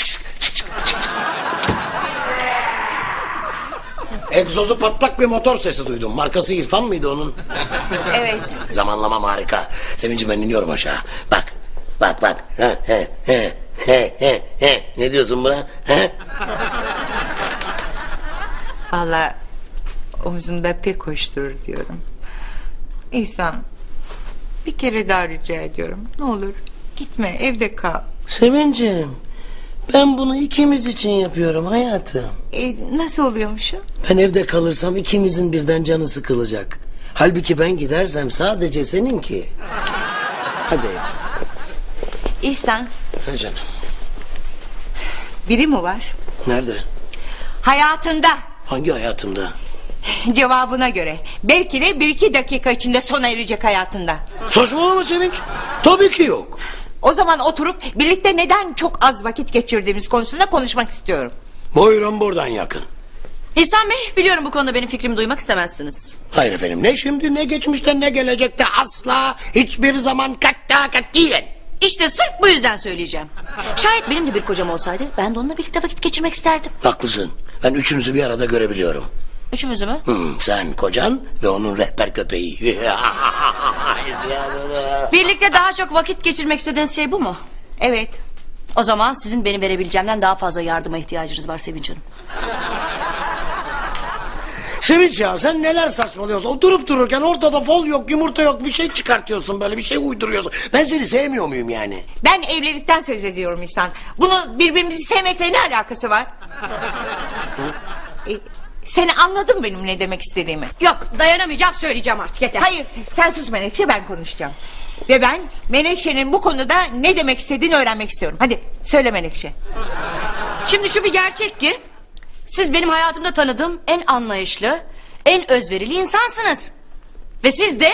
çık çık çık çık çık. Egzozu patlak bir motor sesi duydum. Markası İrfan mıydı onun? Evet. Zamanlamam harika. Sevinci ben iniyorum aşağı. Bak. Bak bak. He he he he he he. Ne diyorsun buna? He? Vallahi omzumda pek hoş durur diyorum. İhsan, bir kere daha rica ediyorum. Ne olur gitme, evde kal. Sevincim. Ben bunu ikimiz için yapıyorum hayatım. E, nasıl oluyormuş o? Ben evde kalırsam ikimizin birden canı sıkılacak. Halbuki ben gidersem sadece seninki. Hadi evde. İhsan, Ha canım. biri mi var? Nerede? Hayatında. Hangi hayatımda? Cevabına göre. Belki de bir iki dakika içinde sona erecek hayatında. Saçmalama Sevinç. Tabii ki yok. O zaman oturup birlikte neden çok az vakit geçirdiğimiz konusunda konuşmak istiyorum. Buyurun buradan yakın. İhsan Bey, biliyorum bu konuda benim fikrimi duymak istemezsiniz. Hayır efendim, ne şimdi ne geçmişte ne gelecekte asla hiçbir zaman katta katiyen. İşte sırf bu yüzden söyleyeceğim. Şayet benim de bir kocam olsaydı ben de onunla birlikte vakit geçirmek isterdim. Haklısın. Ben üçünüzü bir arada görebiliyorum. Üçümüzü mü? Hmm, sen kocan ve onun rehber köpeği. Birlikte daha çok vakit geçirmek istediğiniz şey bu mu? Evet. O zaman sizin benim verebileceğimden daha fazla yardıma ihtiyacınız var Sevinç Hanım. Sevinç ya, sen neler saçmalıyorsun? O durup dururken ortada fol yok, yumurta yok, bir şey çıkartıyorsun, böyle bir şey uyduruyorsun. Ben seni sevmiyor muyum yani? Ben evlilikten söz ediyorum İhsan. Bunu birbirimizi sevmekle ne alakası var? e, seni anladın benim ne demek istediğimi. Yok, dayanamayacağım, söyleyeceğim artık, yeter. Hayır, sen sus Menekşe, ben konuşacağım. Ve ben Menekşe'nin bu konuda ne demek istediğini öğrenmek istiyorum. Hadi söyle Menekşe. Şimdi şu bir gerçek ki siz benim hayatımda tanıdığım en anlayışlı, en özverili insansınız. Ve siz de...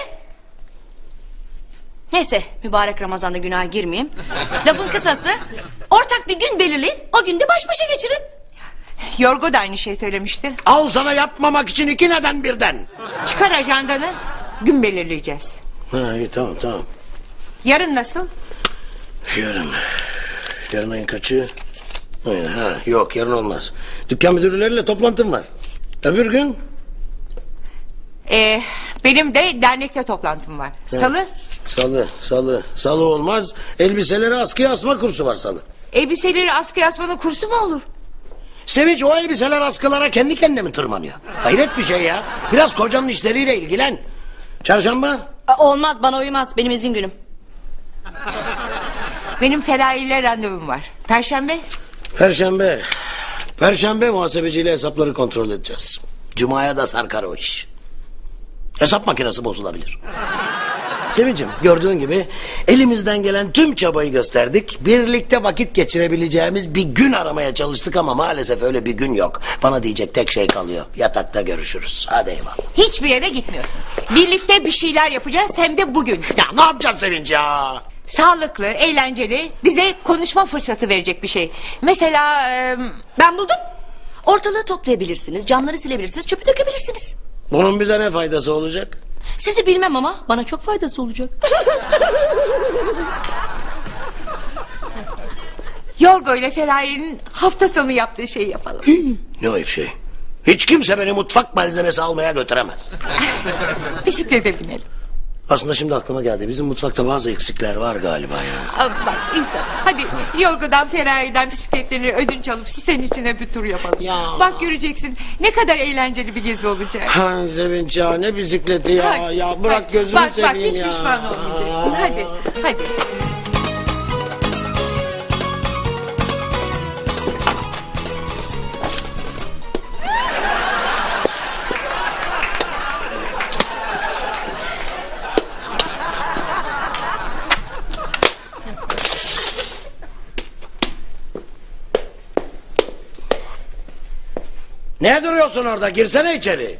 Neyse, mübarek Ramazan'da günaha girmeyeyim. Lafın kısası, ortak bir gün belirleyin, o günde baş başa geçirin. Yorgo da aynı şey söylemişti. Al sana yapmamak için iki neden birden. Çıkar ajandanı, gün belirleyeceğiz. Ha, iyi, tamam tamam. Yarın nasıl? Yarın. Yarın ayın kaçı? Hayır, ha, yok yarın olmaz. Dükkan müdürleriyle toplantım var. Öbür gün? Ee, benim de dernekte toplantım var. Salı? Salı, salı. Salı olmaz. Elbiseleri askıya asma kursu var salı. Elbiseleri askıya asmanın kursu mu olur? Sevinç, o elbiseler askılara kendi kendine mi tırmanıyor? Hayret bir şey ya. Biraz kocanın işleriyle ilgilen. Çarşamba? Aa, olmaz, bana uymaz, benim izin günüm. Benim Feraye ile randevum var. Perşembe. Perşembe. Perşembe muhasebeciyle hesapları kontrol edeceğiz. Cuma'ya da sarkar o iş. Hesap makinesi bozulabilir. Sevincim, gördüğün gibi elimizden gelen tüm çabayı gösterdik. Birlikte vakit geçirebileceğimiz bir gün aramaya çalıştık ama maalesef öyle bir gün yok. Bana diyecek tek şey kalıyor. Yatakta görüşürüz. Hadi eyvallah. Hiçbir yere gitmiyorsun. Birlikte bir şeyler yapacağız hem de bugün. Ya ne yapacağız Sevinç ya? Sağlıklı, eğlenceli, bize konuşma fırsatı verecek bir şey. Mesela... e, Ben buldum. Ortalığı toplayabilirsiniz, camları silebilirsiniz, çöpü dökebilirsiniz. Bunun bize ne faydası olacak? Sizi bilmem ama bana çok faydası olacak. Yorgo ile Feraye'nin hafta sonu yaptığı şeyi yapalım. Ne ayıp şey. Hiç kimse beni mutfak malzemesi almaya götüremez. Bisiklete binelim. Aslında şimdi aklıma geldi. Bizim mutfakta bazı eksikler var galiba ya. Aa, bak İhsan, hadi Yorgo'dan Feraye'den bisikletlerini ödünç alıp senin içine bir tur yapalım. Ya. Bak göreceksin ne kadar eğlenceli bir gezi olacak. Ha Sevinç ya, ne bisikleti ya. Bak, ya bırak bak, gözünü bak, seveyim bak, hiç ya. pişman olmayacaksın. Hadi hadi. Ne duruyorsun orada? Girsene içeri.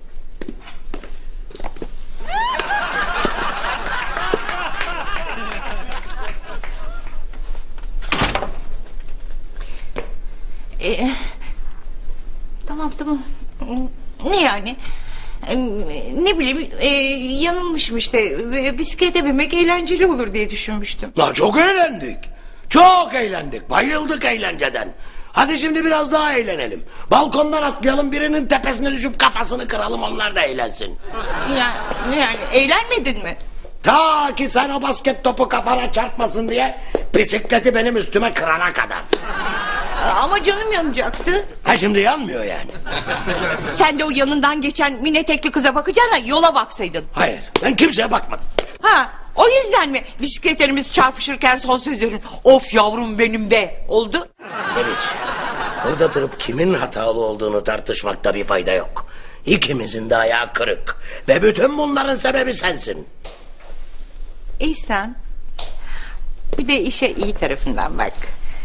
Ee, tamam tamam. Ne yani? Ee, ne bileyim e, yanılmışım işte. Ee, Bisiklete binmek eğlenceli olur diye düşünmüştüm. La çok eğlendik. Çok eğlendik. Bayıldık eğlenceden. Hadi şimdi biraz daha eğlenelim. Balkondan atlayalım, birinin tepesine düşüp kafasını kıralım, onlar da eğlensin. Ya, ne yani eğlenmedin mi? Ta ki sen o basket topu kafana çarpmasın diye bisikleti benim üstüme kırana kadar. Ama canım yanacaktı. Ha şimdi yanmıyor yani. Sen de o yanından geçen mini etekli kıza bakacağına yola baksaydın. Hayır, ben kimseye bakmadım. Ha, o yüzden mi bisikletlerimiz çarpışırken son sözlerin of yavrum benim be oldu? Sevinç, burada durup kimin hatalı olduğunu tartışmakta bir fayda yok. İkimizin de ayağı kırık ve bütün bunların sebebi sensin. İhsan, bir de işe iyi tarafından bak.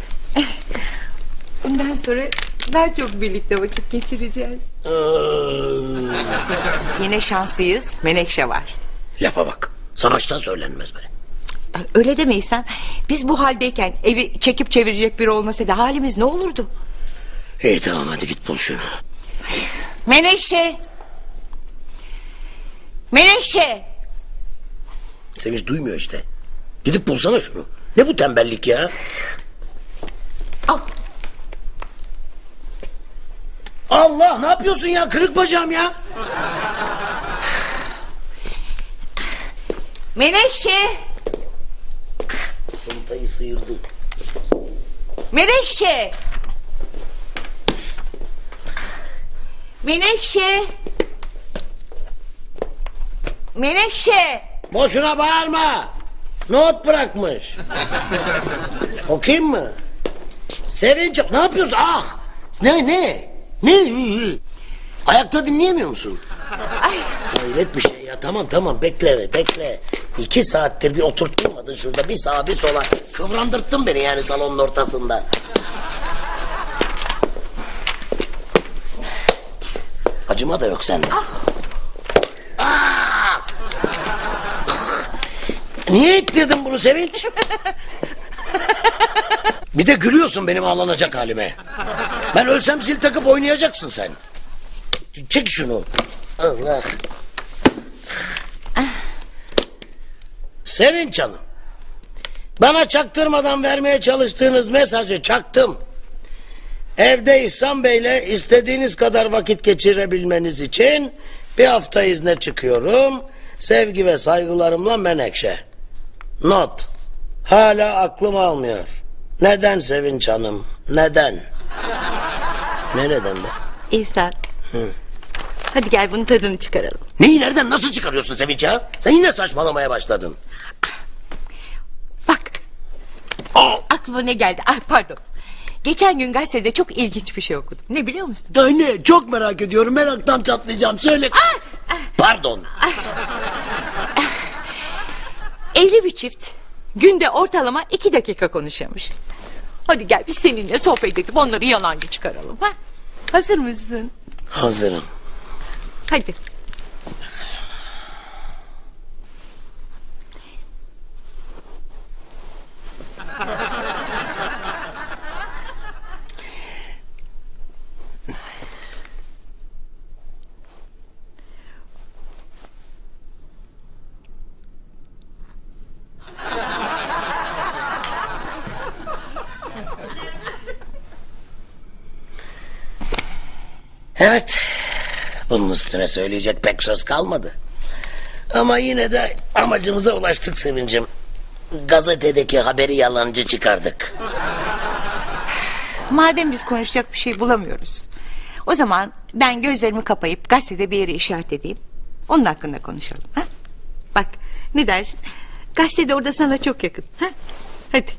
Bundan sonra daha çok birlikte vakit geçireceğiz. Ee, Yine şanslıyız, Menekşe var. lafa bak, savaşta söylenmez be. Öyle deme İhsan. Biz bu haldeyken evi çekip çevirecek biri olmasaydı halimiz ne olurdu? İyi tamam, hadi git bul şunu. Menekşe! Menekşe! Sevinç duymuyor işte. Gidip bulsana şunu. Ne bu tembellik ya? Al. Allah, ne yapıyorsun ya? Kırık bacağım ya. Menekşe! Kontayı sıyırdı. Menekşe! Menekşe! Menekşe! Boşuna bağırma. Not bırakmış. Okuyayım mı? Sevinç, ne yapıyorsun? Ah! Ne ne? Ne? Ayakta dinleyemiyor musun? Ay. Hayret bir şey ya. Tamam tamam, bekle bekle. İki saattir bir oturtturmadın şurada. Bir sağa bir sola. Kıvrandırttın beni yani salonun ortasında. Acıma da yok sende. Ah. Ah! Niye ittirdin bunu Sevinç? Bir de gülüyorsun benim ağlanacak halime. Ben ölsem zil takıp oynayacaksın sen. Çek şunu. Allah. Sevinç Hanım. Bana çaktırmadan vermeye çalıştığınız mesajı çaktım. Evde İhsan Bey'le istediğiniz kadar vakit geçirebilmeniz için bir hafta izne çıkıyorum. Sevgi ve saygılarımla Menekşe. Not. Hala aklım almıyor. Neden Sevinç Hanım? Neden? Ne neden be? İhsan. Hı. Hadi gel bunun tadını çıkaralım. Neyi nereden nasıl çıkarıyorsun Sevinç ya? Sen yine saçmalamaya başladın. Bak. Aklıma ne geldi? Ah pardon. Geçen gün gazetede çok ilginç bir şey okudum. Ne biliyor musun? Ay ne, çok merak ediyorum, meraktan çatlayacağım, söyle. Pardon. Evli bir çift günde ortalama iki dakika konuşuyormuş. Hadi gel biz seninle sohbet edip onları yalancı çıkaralım. Ha? Hazır mısın? Hazırım. Hadi. Evet, bunun üstüne söyleyecek pek söz kalmadı. Ama yine de amacımıza ulaştık Sevincim. Gazetedeki haberi yalancı çıkardık. Madem biz konuşacak bir şey bulamıyoruz, o zaman ben gözlerimi kapayıp gazetede bir yere işaret edeyim. Onun hakkında konuşalım. Ha? Bak ne dersin? Gazetede orada sana çok yakın. Ha? Hadi.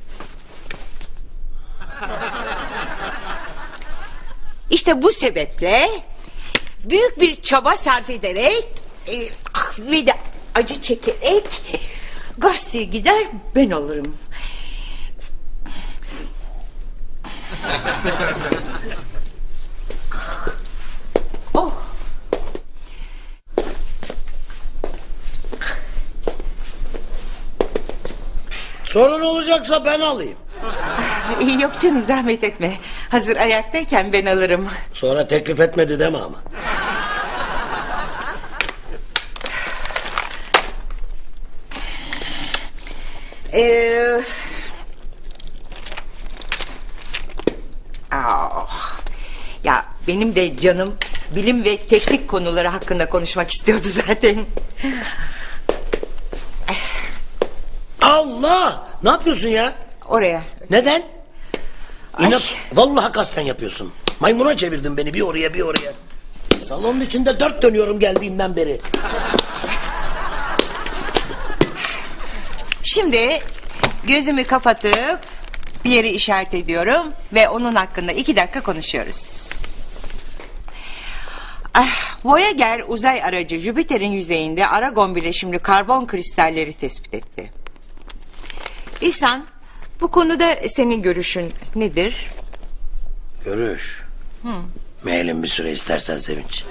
İşte bu sebeple büyük bir çaba sarf ederek e, ve de acı çekerek gazeteye gider ben alırım. Oh. Sorun olacaksa ben alayım. Yok canım zahmet etme. Hazır ayaktayken ben alırım. Sonra teklif etmedi deme ama. Ee... Ah. Ya benim de canım bilim ve teknik konuları hakkında konuşmak istiyordu zaten. Allah! Ne yapıyorsun ya? Oraya. Neden? Ay. İnat, vallahi kasten yapıyorsun. Maymuna çevirdin beni bir oraya bir oraya. Salonun içinde dört dönüyorum geldiğimden beri. Şimdi gözümü kapatıp bir yeri işaret ediyorum ve onun hakkında iki dakika konuşuyoruz. Ah, Voyager uzay aracı Jüpiter'in yüzeyinde aragon bileşimli karbon kristalleri tespit etti. İhsan, bu konuda senin görüşün nedir? Görüş. Hı. Meğelim bir süre istersen Sevinç.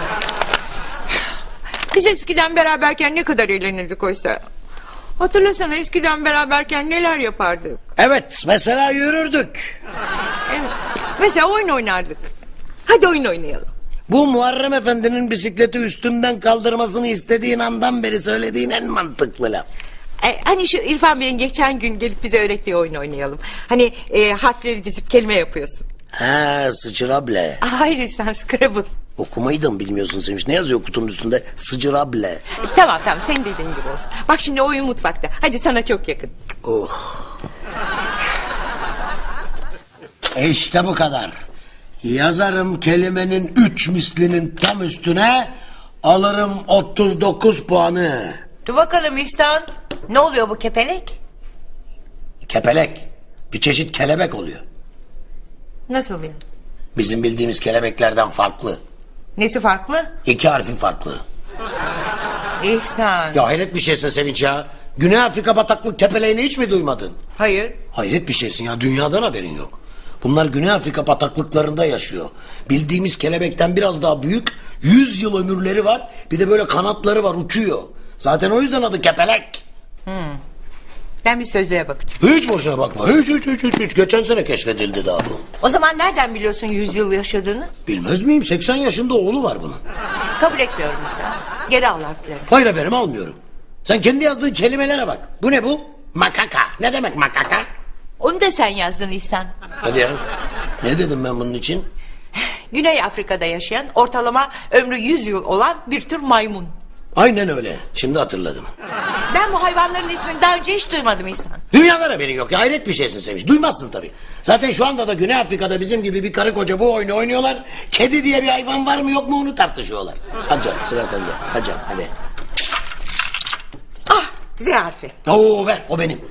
Biz eskiden beraberken ne kadar eğlenirdik oysa. Hatırlasana eskiden beraberken neler yapardık. Evet, mesela yürürdük. Evet. Mesela oyun oynardık. Hadi oyun oynayalım. Bu Muharrem Efendi'nin bisikleti üstümden kaldırmasını istediğin andan beri söylediğin en mantıklı laf. E, hani şu İrfan Bey'in geçen gün gelip bize öğrettiği oyun oynayalım. Hani e, harfleri dizip kelime yapıyorsun. Ha, sıçrable. Hayır sen Scrabble. Okumayı da mı bilmiyorsun Sevinç? Ne yazıyor kutunun üstünde? Sıçrable. Tamam tamam senin dediğin gibi olsun. Bak şimdi oyun mutfakta. Hadi sana çok yakın. Oh. İşte bu kadar. Yazarım kelimenin üç mislinin tam üstüne, alırım otuz dokuz puanı. Dur bakalım İhsan. Ne oluyor bu kepelek? Kepelek. Bir çeşit kelebek oluyor. Nasıl oluyor? Bizim bildiğimiz kelebeklerden farklı. Nesi farklı? İki harfi farklı. İhsan. Ya hayret bir şeysin Sevinç ya. Güney Afrika bataklık kepeleğini hiç mi duymadın? Hayır. Hayret bir şeysin ya, dünyadan haberin yok. Bunlar Güney Afrika bataklıklarında yaşıyor. Bildiğimiz kelebekten biraz daha büyük, yüz yıl ömürleri var. Bir de böyle kanatları var, uçuyor. Zaten o yüzden adı kepelek. Hmm. Ben bir sözlüğe bakacağım. Hiç boşuna bakma, hiç hiç hiç hiç. hiç. Geçen sene keşfedildi daha bu. O zaman nereden biliyorsun yüz yıl yaşadığını? Bilmez miyim, seksen yaşında oğlu var bunun. Kabul etmiyorum İhsan. Geri al harfleri. Hayır efendim, almıyorum. Sen kendi yazdığın kelimelere bak. Bu ne bu? Makaka. Ne demek makaka? Onu da sen yazdın İhsan. Hadi ya. Ne dedim ben bunun için? Güney Afrika'da yaşayan ortalama ömrü yüz yıl olan bir tür maymun. Aynen öyle. Şimdi hatırladım. Ben bu hayvanların ismini daha önce hiç duymadım İhsan. Dünyadan haberin yok ya. Hayret bir şeysin Sevinç. Duymazsın tabii. Zaten şu anda da Güney Afrika'da bizim gibi bir karı koca bu oyunu oynuyorlar. Kedi diye bir hayvan var mı yok mu onu tartışıyorlar. Hadi canım, sıra sende. Hadi canım, hadi. Ah Z harfi. Oo, ver, o benim. Ah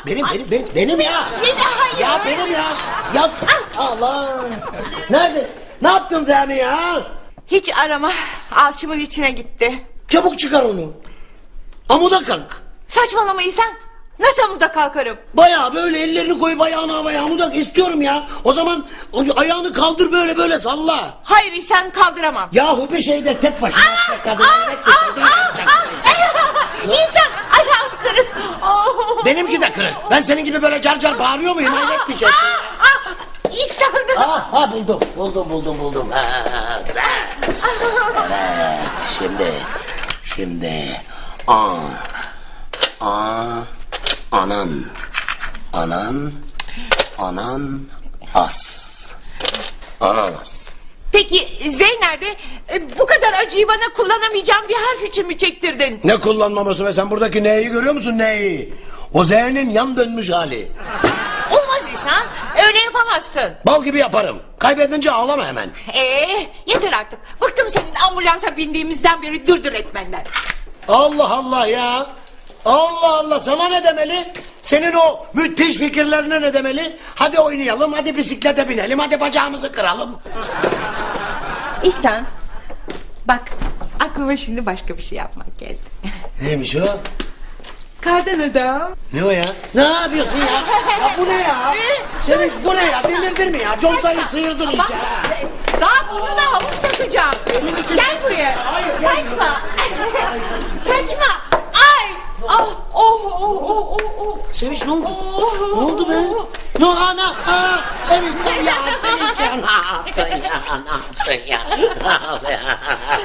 Benim benim benim benim ya. Yine hayır. Ya benim ya. Ya Allah. Nerede? Ne yaptın Zami ya? Hiç arama. Alçımın içine gitti. Çabuk çıkar onu. Amuda kalk. Saçmalama İhsan. Nasıl amuda kalkarım? Bayağı böyle ellerini koyup ayağını havaya amuda istiyorum ya. O zaman ayağını kaldır böyle böyle salla. Hayır İhsan kaldıramam. Yahu bir şeyde tek başına atla kadın. elbet bir şeyde yapacaksın. İhsan ayağım kırık. Oh. Benimki de kırık. Ben senin gibi böyle car car bağırıyor muyum? Hayret bir şey. Ah, İhsan. Ah, ha buldum, buldum, buldum, buldum. Ha, güzel. Evet, şimdi, şimdi, aa, aa, anan, anan, anan, as, ananas. Peki Z nerede? E, bu kadar acıyı bana kullanamayacağım bir harf için mi çektirdin? Ne kullanmaması be, sen buradaki neyi görüyor musun, neyi? O Z'nin yan dönmüş hali. Olmaz İhsan. Öyle yapamazsın. Bal gibi yaparım. Kaybedince ağlama hemen. Ee, yeter artık. Bıktım senin ambulansa bindiğimizden beri dırdır etmenden. Allah Allah ya. Allah Allah, sana ne demeli? Senin o müthiş fikirlerine ne demeli? Hadi oynayalım, hadi bisiklete binelim, hadi bacağımızı kıralım. İhsan, bak aklıma şimdi başka bir şey yapmak geldi. Neymiş o? Kardan adam. Ne o ya? Ne yapıyorsun ya? Ya bu ne ya? Senin bu ne ya? Delirdin mi ya? Contayı sıyırdın iyice. ha. Daha burnuna havuç takacağım. Gel buraya. Kaçma. Kaçma. Ay. Ah, oh, oh, oh, oh, oh. Sevinç ne oldu? Ne oldu be? Ne oldu ana? Aa, evet ya Sevinç ya. Ne yaptın ya? Ne yaptın ya? Ne yaptın ya?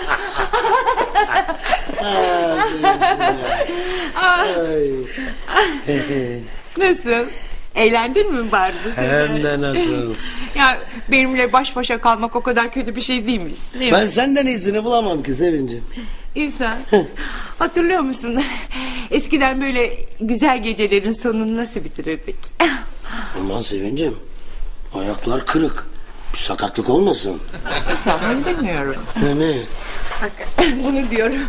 Nasıl? Eğlendin mi bari bu sefer? Hem de nasıl? Ya benimle baş başa kalmak o kadar kötü bir şey değilmiş. Değil mi? Ben senden iyisini bulamam ki Sevincim. İhsan, hatırlıyor musun? Eskiden böyle güzel gecelerin sonunu nasıl bitirirdik? Aman Sevincim. Ayaklar kırık. Bir sakatlık olmasın. Sanırım bilmiyorum. Ne ne? Bak bunu diyorum.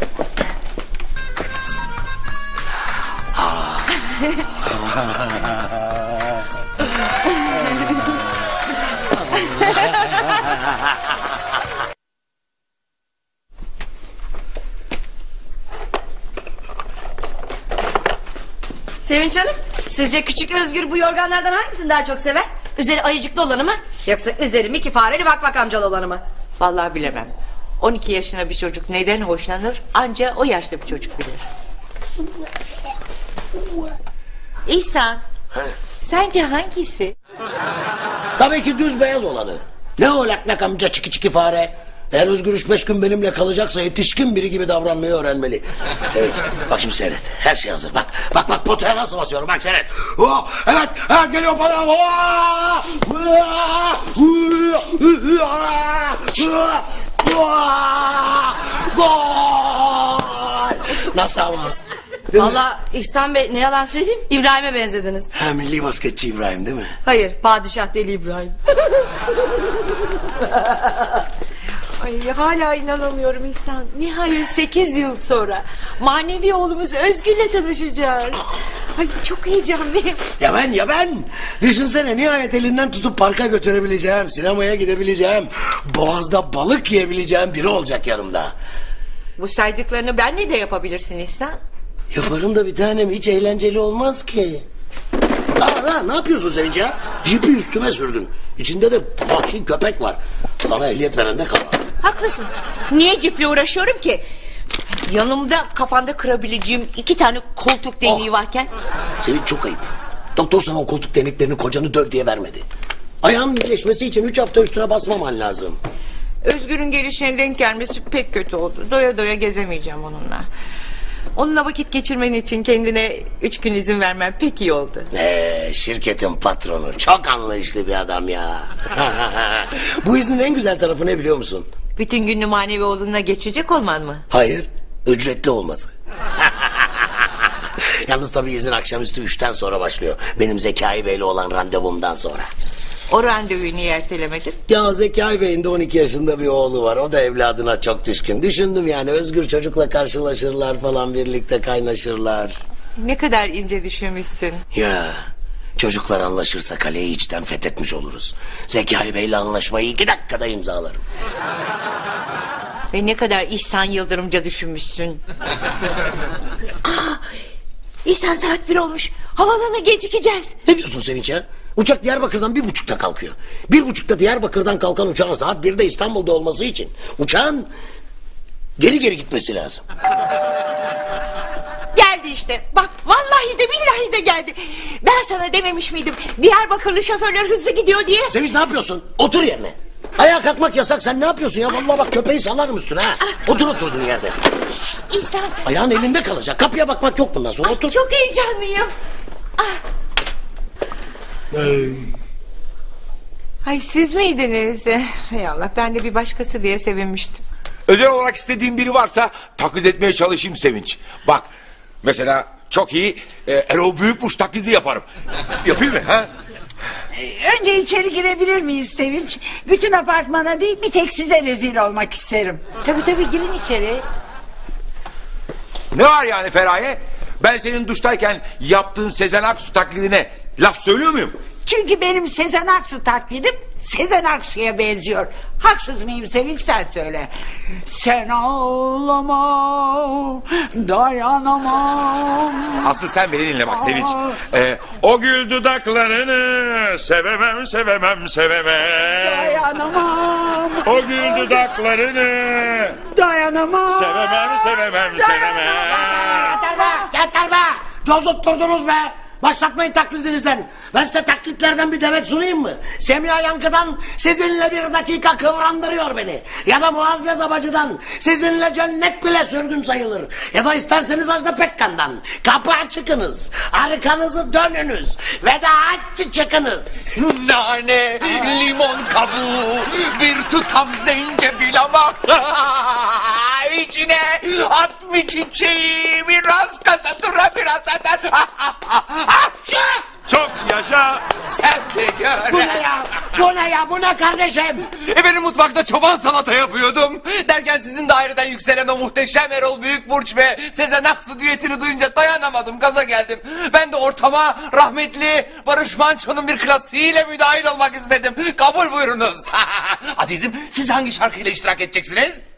Sevinç Hanım, sizce küçük Özgür bu yorganlardan hangisini daha çok sever? Üzeri ayıcıklı olanı mı? Yoksa üzeri Mickey fareli vak vak amcalı olanı mı? Vallahi bilemem. on iki yaşında bir çocuk neden hoşlanır? Anca o yaşta bir çocuk bilir. İhsan, sence hangisi? Tabii ki düz beyaz olanı. Ne o lak lak amca çiki çiki fare. Eğer Özgür üç beş gün benimle kalacaksa yetişkin biri gibi davranmayı öğrenmeli. Sevinç bak şimdi seyret. Her şey hazır. Bak bak bak potaya nasıl basıyorum. Bak seyret. Oh, evet evet geliyor bana. Oh, gol. Nasıl ama? Valla İhsan Bey ne yalan söyleyeyim İbrahim'e benzediniz. Ha, milli basketçi İbrahim değil mi? Hayır padişah deli İbrahim. Ay hala inanamıyorum İhsan. Nihayet sekiz yıl sonra manevi oğlumuz Özgür'le tanışacağız. Ay çok heyecanlıyım. Ya ben ya ben. Düşünsene nihayet elinden tutup parka götürebileceğim, sinemaya gidebileceğim, boğazda balık yiyebileceğim biri olacak yanımda. Bu saydıklarını benle de yapabilirsin İhsan. Yaparım da bir tanem, hiç eğlenceli olmaz ki. Aa, ha, ne yapıyorsun Sevinç ya? Jipi üstüme sürdün. İçinde de vahşi köpek var. Sana ehliyet veren de kabahat. Haklısın. Niye ciple uğraşıyorum ki? Yanımda kafanda kırabileceğim iki tane koltuk değneği Oh. varken. Sevinç çok ayıp. Doktor sana o koltuk değneklerini kocanı döv diye vermedi. Ayağın iyileşmesi için üç hafta üstüne basmaman lazım. Özgür'ün gelişine denk gelmesi pek kötü oldu. Doya doya gezemeyeceğim onunla. Onunla vakit geçirmen için kendine üç gün izin vermem pek iyi oldu. Ee, şirketin patronu çok anlayışlı bir adam ya. Bu iznin en güzel tarafı ne biliyor musun? Bütün gününü manevi oğlunla geçecek olman mı? Hayır, ücretli olması. Yalnız tabii izin akşamüstü üçten sonra başlıyor. Benim Zekai Bey'le olan randevumdan sonra. O randevuyu niye ertelemedin? Ya Zekai Bey'in de on iki yaşında bir oğlu var. O da evladına çok düşkün. Düşündüm yani Özgür çocukla karşılaşırlar falan, birlikte kaynaşırlar. Ne kadar ince düşünmüşsün. Ya çocuklar anlaşırsa kaleyi içten fethetmiş oluruz. Zekai Bey'le anlaşmayı iki dakikada imzalarım. Ve ne kadar İhsan Yıldırımca düşünmüşsün. Aa, İhsan saat bir olmuş. Havalana gecikeceğiz. Ne diyorsun Sevinç ya? Uçak Diyarbakır'dan bir buçukta kalkıyor. Bir buçukta Diyarbakır'dan kalkan uçağın saat birde İstanbul'da olması için uçağın geri geri gitmesi lazım. Geldi işte. Bak vallahi de billahi de geldi. Ben sana dememiş miydim? Diyarbakırlı şoförler hızlı gidiyor diye. Sevinç ne yapıyorsun? Otur yerine. Ayağa kalkmak yasak, sen ne yapıyorsun ya? Vallahi bak köpeği salarım üstüne ha. Otur oturduğun yerde. İhsan. Ayağın elinde kalacak. Kapıya bakmak yok bundan sonra. Ay, otur. çok heyecanlıyım. Ah. Ay. Ay siz miydiniz? Hay Allah, ben de bir başkası diye sevinmiştim. Özel olarak istediğin biri varsa taklit etmeye çalışayım Sevinç. Bak mesela çok iyi e, Erol Büyükburç taklidi yaparım. Yapayım mı ha? Önce içeri girebilir miyiz Sevinç? Bütün apartmana değil, bir tek size rezil olmak isterim. Tabii tabii, girin içeri. Ne var yani Feraye? Ben senin duştayken yaptığın Sezen Aksu taklidine laf söylüyor muyum? Çünkü benim Sezen Aksu taklidim Sezen Aksu'ya benziyor. Haksız mıyım Sevinç, sen söyle. Sen ağlama, dayanamam. Asıl sen beni dinle bak Sevinç. Ee, o gül dudaklarını sevemem sevemem sevemem. Dayanamam. O gül dudaklarını Dayanamam. sevemem sevemem sevemem. Yeter be, yeter be. Cozutturdunuz be. Başlatmayın taklidinizden. Ben size taklitlerden bir demet sunayım mı? Semiha Yankı'dan sizinle bir dakika kıvrandırıyor beni. Ya da Muazzez Abacı'dan sizinle cennet bile sürgün sayılır. Ya da isterseniz Ajda Pekkan'dan kapağa çıkınız, arkanızı dönünüz ve de hadi çıkınız. Nane, limon kabuğu, bir tutam zencefil ama içine at mı çiçeği, biraz kasatura biraz zaten. Çok yaşa. Sen de gör. Bu ne ya? Bu ne ya? Bu ne kardeşim? Efendim mutfakta çoban salata yapıyordum. Derken sizin daireden yükselen o muhteşem Erol Büyükburç ve Sezen Aksu düetini duyunca dayanamadım, gaza geldim. Ben de ortama rahmetli Barış Manço'nun bir klasiğiyle müdahil olmak istedim. Kabul buyurunuz. Azizim, siz hangi şarkıyla iştirak edeceksiniz?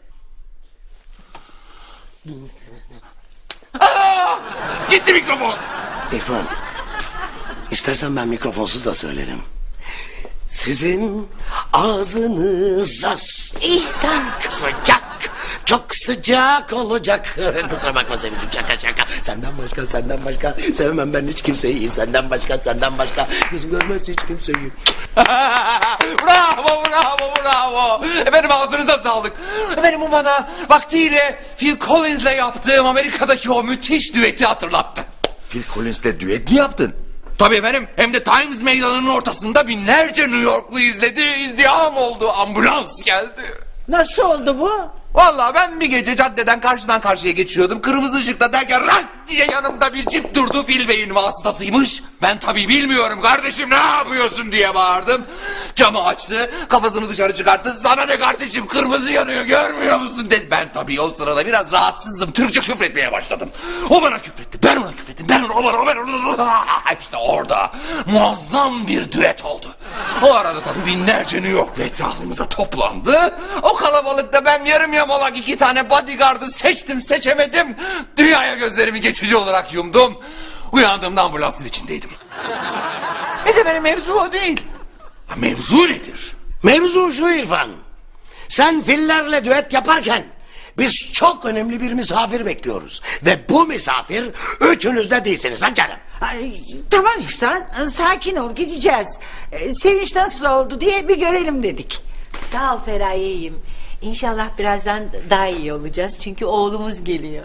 Aa, gitti mikrofon. İrfan, istersen ben mikrofonsuz da söylerim. Sizin ağzınıza İhsan sıcak, çok sıcak olacak. Kusura bakma Sevinç'im, şaka şaka. Senden başka, senden başka sevmem ben hiç kimseyi. Senden başka, senden başka gözüm görmez hiç kimseyi. Bravo, bravo, bravo. Efendim ağzınıza sağlık. Efendim bu bana vaktiyle Phil Collins'le yaptığım Amerika'daki o müthiş düeti hatırlattı. Phil Collins'le düet mi yaptın? Tabii efendim, hem de Times Meydanı'nın ortasında binlerce New Yorklu izledi, izdiham oldu, ambulans geldi. Nasıl oldu bu? Vallahi ben bir gece caddeden karşıdan karşıya geçiyordum, kırmızı ışıkta derken rak diye yanımda bir cip durdu, Phil Bey'in vasıtasıymış. Ben tabii bilmiyorum, kardeşim ne yapıyorsun diye bağırdım. Camı açtı, kafasını dışarı çıkarttı, sana ne kardeşim kırmızı yanıyor görmüyor musun dedi. Ben tabii o sırada biraz rahatsızdım, Türkçe küfretmeye başladım. O bana küfretti, ben ona küfrettim, ben ona, o bana, o bana, ona. İşte orada muazzam bir düet oldu. O arada tabii binlerce New Yorklu etrafımıza toplandı. O kalabalıkta ben yarım yamalak iki tane bodyguard'ı seçtim seçemedim. Dünyaya gözlerimi geçici olarak yumdum. Uyandığımda ambulansın içindeydim. Ne de benim mevzu o değil. Ha, mevzu nedir? Mevzu şu İrfan. Sen fillerle düet yaparken biz çok önemli bir misafir bekliyoruz. Ve bu misafir üçünüz de değilsiniz ha canım. Ay, tamam İhsan, sakin ol, gideceğiz. Ee, Sevinç nasıl oldu diye bir görelim dedik. Sağ ol Feraye'yim. İnşallah birazdan daha iyi olacağız. Çünkü oğlumuz geliyor.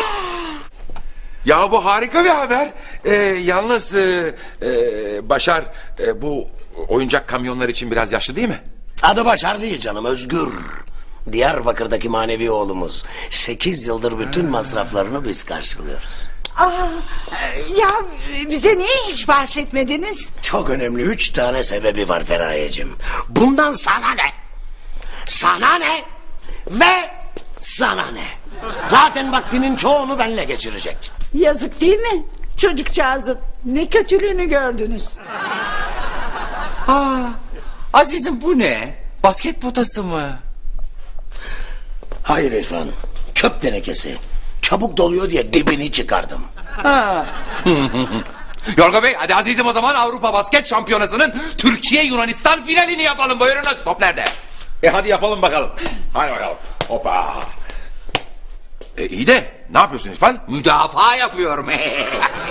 Ya bu harika bir haber. Ee, yalnız e, e, Başar e, bu oyuncak kamyonlar için biraz yaşlı değil mi? Adı Başar değil canım, Özgür. Diyarbakır'daki manevi oğlumuz. Sekiz yıldır bütün masraflarını biz karşılıyoruz. Aa, ya bize niye hiç bahsetmediniz? Çok önemli üç tane sebebi var Feraye'cim. Bundan sana ne? Sana ne? Ve sana ne? Zaten vaktinin çoğunu benimle geçirecek. Yazık değil mi? Çocukcağızın ne kötülüğünü gördünüz. Aa, Aziz'im bu ne? Basket potası mı? Hayır İrfan. Çöp tenekesi. Çabuk doluyor diye dibini çıkardım. Ha. Yorgo Bey, hadi Aziz'im o zaman Avrupa Basket Şampiyonası'nın Türkiye Yunanistan finalini yapalım. Buyurunuz. Top nerede? E hadi yapalım bakalım. Hadi bakalım. Hoppa. E iyi de ne yapıyorsun İrfan? Müdafaa yapıyorum. Ee,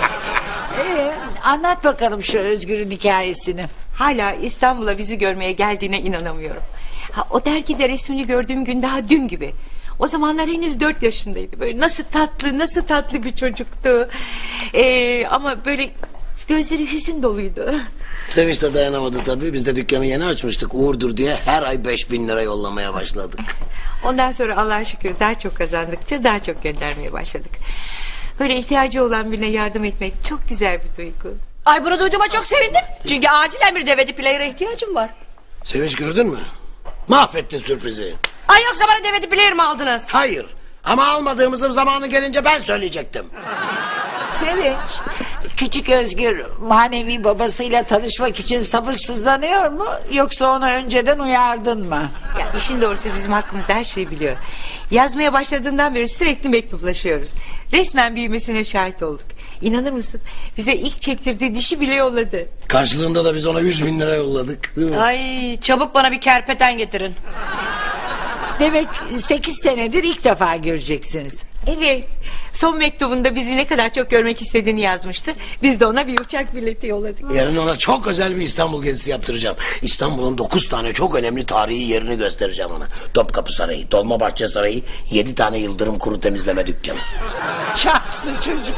anlat bakalım şu Özgür'ün hikayesini. Hala İstanbul'a bizi görmeye geldiğine inanamıyorum. Ha, o dergide resmini gördüğüm gün daha dün gibi. O zamanlar henüz dört yaşındaydı. Böyle nasıl tatlı, nasıl tatlı bir çocuktu. Ee, ama böyle gözleri hüzün doluydu. Sevinç de dayanamadı tabii. Biz de dükkanı yeni açmıştık. Uğurdur diye her ay beş bin lira yollamaya başladık. Ondan sonra Allah'a şükür daha çok kazandıkça daha çok göndermeye başladık. Böyle ihtiyacı olan birine yardım etmek çok güzel bir duygu. Ay bunu duyduğuma çok sevindim. Çünkü acilen bir D V D player'a ihtiyacım var. Sevinç gördün mü? Mahvettin sürprizi. Ay yoksa bana D V D player mi aldınız? Hayır. Ama almadığımızın zamanı gelince ben söyleyecektim. Sevinç, küçük Özgür manevi babasıyla tanışmak için sabırsızlanıyor mu? Yoksa onu önceden uyardın mı? Ya işin doğrusu bizim hakkımızda her şeyi biliyor. Yazmaya başladığından beri sürekli mektuplaşıyoruz. Resmen büyümesine şahit olduk. İnanır mısın? Bize ilk çektirdiği dişi bile yolladı. Karşılığında da biz ona yüz bin lira yolladık. Ay çabuk bana bir kerpeten getirin. Demek sekiz senedir ilk defa göreceksiniz. Evet. Son mektubunda bizi ne kadar çok görmek istediğini yazmıştı. Biz de ona bir uçak bileti yolladık. Yarın ona çok özel bir İstanbul gezisi yaptıracağım. İstanbul'un dokuz tane çok önemli tarihi yerini göstereceğim ona. Topkapı Sarayı, Dolmabahçe Sarayı, yedi tane Yıldırım kuru temizleme dükkanı. Şanslı çocuk.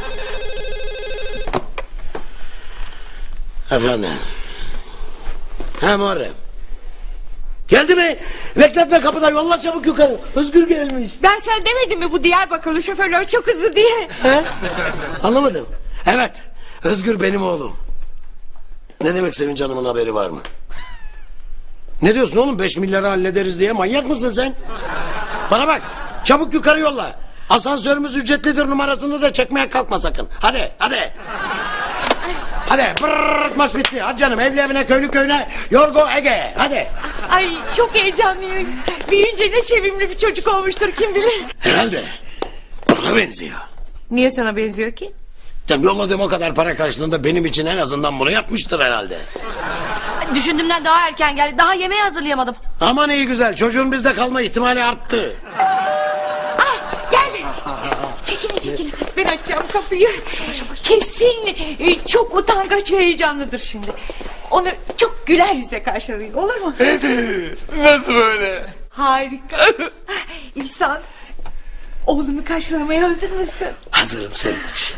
Efendim. Ha Muharrem. Geldi mi? Bekletme kapıda, yolla çabuk yukarı. Özgür gelmiş. Ben sana demedim mi bu Diyarbakırlı şoförler çok hızlı diye? He? Anlamadım. Evet, Özgür benim oğlum. Ne demek Sevinç Hanım'ın haberi var mı? Ne diyorsun oğlum, beş milyarı hallederiz diye, manyak mısın sen? Bana bak, çabuk yukarı yolla. Asansörümüz ücretlidir numarasını da çekmeye kalkma sakın. Hadi hadi. Hadi brrrr, maç bitti. Hadi canım, evli evine, köylü köyüne, Yorgo Ege. Hadi. Ay çok heyecanlıyım. Büyüyünce ne sevimli bir çocuk olmuştur kim bilir. Herhalde bana benziyor. Niye sana benziyor ki? Canım, yolladığım o kadar para karşılığında benim için en azından bunu yapmıştır herhalde. Düşündüğümden daha erken geldi. Daha yemeği hazırlayamadım. Aman iyi güzel, çocuğun bizde kalma ihtimali arttı. Ah geldi. Çekilin çekilin. Ben açacağım kapıyı. Kesin e, çok utangaç ve heyecanlıdır şimdi. Onu çok güler yüzle karşılayın, olur mu? Nasıl böyle? Harika. İhsan, oğlunu karşılamaya hazır mısın? Hazırım Sevinç.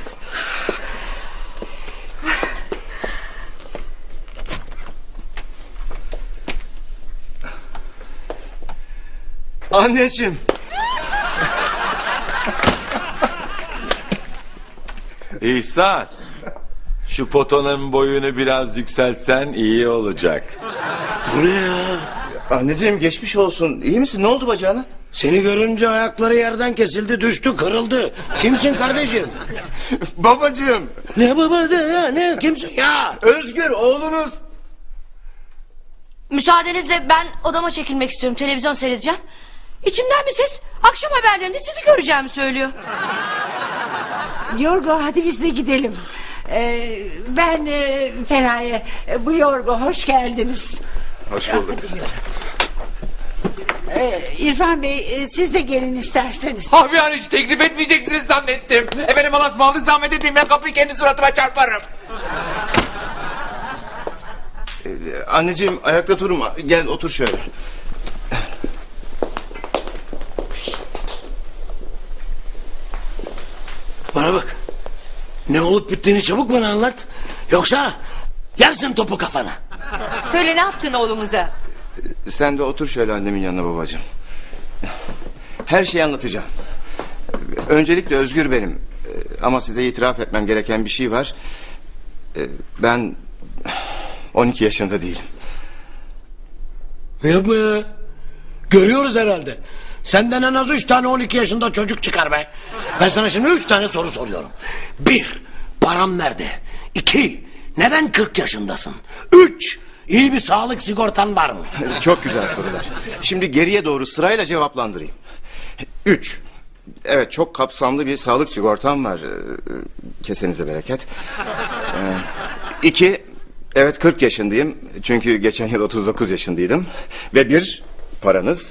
Anneciğim. İhsan, şu potonun boyunu biraz yükseltsen iyi olacak. Bu ne ya? Anneciğim geçmiş olsun. İyi misin? Ne oldu bacağına? Seni görünce ayakları yerden kesildi, düştü, kırıldı. Kimsin kardeşim? Babacığım. Ne babası ya, ne kimsin ya? Özgür oğlunuz. Müsaadenizle ben odama çekilmek istiyorum. Televizyon seyredeceğim. İçimden bir ses akşam haberlerinde sizi göreceğimi söylüyor. Yorgo hadi biz de gidelim. Ee, ben e, Feraye, e, bu Yorgo hoş geldiniz. Hoş bulduk. Ee, İrfan Bey e, siz de gelin isterseniz. Abi yani hiç teklif etmeyeceksiniz zannettim. Efendim alasmalık zahmet etmeyin, ben kapıyı kendi suratıma çarparım. Ee, anneciğim ayakta durma. Gel otur şöyle. Bana bak. Ne olup bittiğini çabuk bana anlat. Yoksa yersin topu kafana. Söyle, ne yaptın oğlumuza? Sen de otur şöyle annemin yanına babacığım. Her şeyi anlatacağım. Öncelikle Özgür benim. Ee, Ama size itiraf etmem gereken bir şey var. Ee, Ben on iki yaşında değilim. Yapma ya. Görüyoruz herhalde. Senden en az üç tane on iki yaşında çocuk çıkar be. Ben sana şimdi üç tane soru soruyorum. Bir, Param nerede? İki, neden kırk yaşındasın? Üç, iyi bir sağlık sigortan var mı? Çok güzel sorular. Şimdi geriye doğru sırayla cevaplandırayım. Üç, evet çok kapsamlı bir sağlık sigortam var. Kesenize bereket. Ee, iki, evet kırk yaşındayım. Çünkü geçen yıl otuz dokuz yaşındaydım. Ve bir, paranız.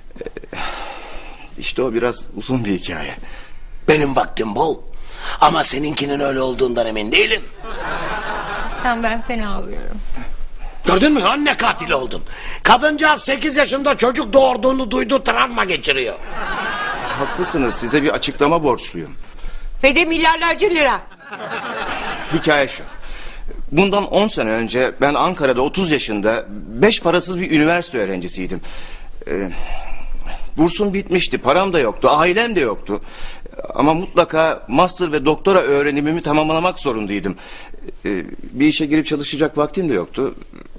İşte o biraz uzun bir hikaye. Benim vaktim bol. Ama seninkinin öyle olduğundan emin değilim. Sen ben fena alıyorum. Gördün mü, anne katili oldun. Kadıncağız sekiz yaşında çocuk doğurduğunu duydu, travma geçiriyor. Haklısınız, size bir açıklama borçluyum. Ve de milyarlarca lira. Hikaye şu. Bundan on sene önce ben Ankara'da otuz yaşında beş parasız bir üniversite öğrencisiydim. Ee, bursum bitmişti, param da yoktu, ailem de yoktu. Ama mutlaka master ve doktora öğrenimimi tamamlamak zorundaydım. Ee, bir işe girip çalışacak vaktim de yoktu.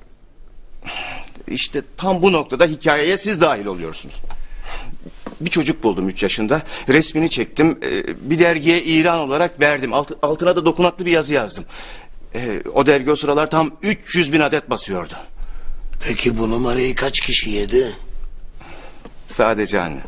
İşte tam bu noktada hikayeye siz dahil oluyorsunuz. Bir çocuk buldum üç yaşında. Resmini çektim. Ee, bir dergiye ilan olarak verdim. Alt, altına da dokunaklı bir yazı yazdım. Ee, o dergi o sıralar tam üç yüz bin adet basıyordu. Peki bu numarayı kaç kişi yedi? Sadece anne.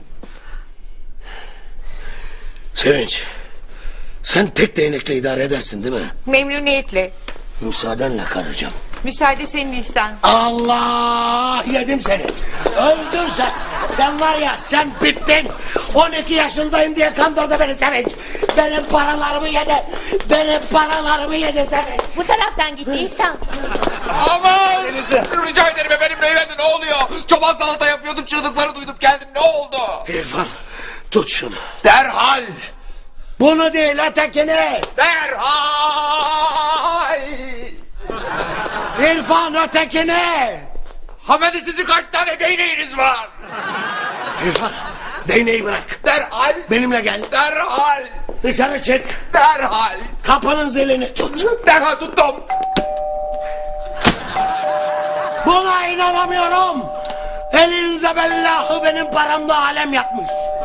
Sevinç, sen tek değnekle idare edersin değil mi? Memnuniyetle. Müsaadenle karıcığım. Müsaade senin İhsan. Allah, yedim seni. Öldün sen. Sen var ya, sen bittin. on iki yaşındayım diye kandırdı beni Sevinç. Benim paralarımı yedi. Benim paralarımı yedi Sevinç. Bu taraftan gitti İhsan. Aman! Rica ederim efendim beyefendi, ne oluyor? Çoban salata yapıyordum, çığlıkları duydum geldim, ne oldu? İrfan, tut şunu. Derhal! Bunu değil, ötekini. Derhal! İrfan, ötekini. Hanımefendi, sizin kaç tane değneğiniz var? İrfan, değneği bırak. Derhal! Benimle gel. Derhal! Dışarı çık. Derhal! Kapının zilini tut. Derhal tuttum! Buna inanamıyorum. Elinize bellahı benim paramla alem yapmış.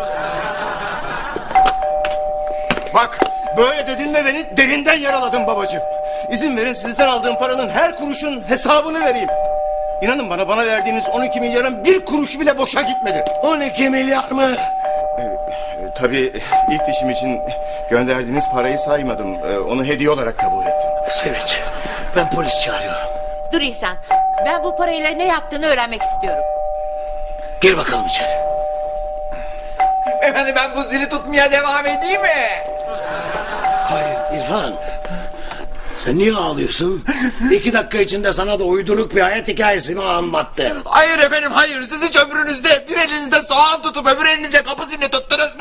Bak, böyle dedin ve beni derinden yaraladın babacığım. İzin verin sizden aldığım paranın her kuruşun hesabını vereyim. İnanın bana, bana verdiğiniz on iki milyarın bir kuruşu bile boşa gitmedi. on iki milyar mı? Ee, tabii ilk dişim için gönderdiğiniz parayı saymadım. Ee, onu hediye olarak kabul ettim. Sevinç, ben polis çağırıyorum. Dur İhsan. Ben bu parayla ne yaptığını öğrenmek istiyorum. Gir bakalım içeri. Efendim, ben bu zili tutmaya devam edeyim mi? Hayır İrfan. Sen niye ağlıyorsun? İki dakika içinde sana da uyduruk bir hayat hikayesini anlattı. Hayır efendim, hayır. Siz hiç ömrünüzde bir elinizde soğan tutup öbür elinizde kapı zilini tuttunuz mu?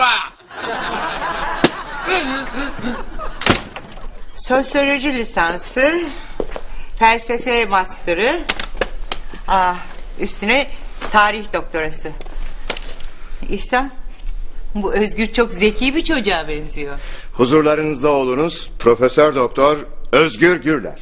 Sosyoloji lisansı, felsefe master'ı, ah, üstüne tarih doktorası. İhsan, bu Özgür çok zeki bir çocuğa benziyor. Huzurlarınızda oğlunuz Profesör Doktor Özgür Gürler.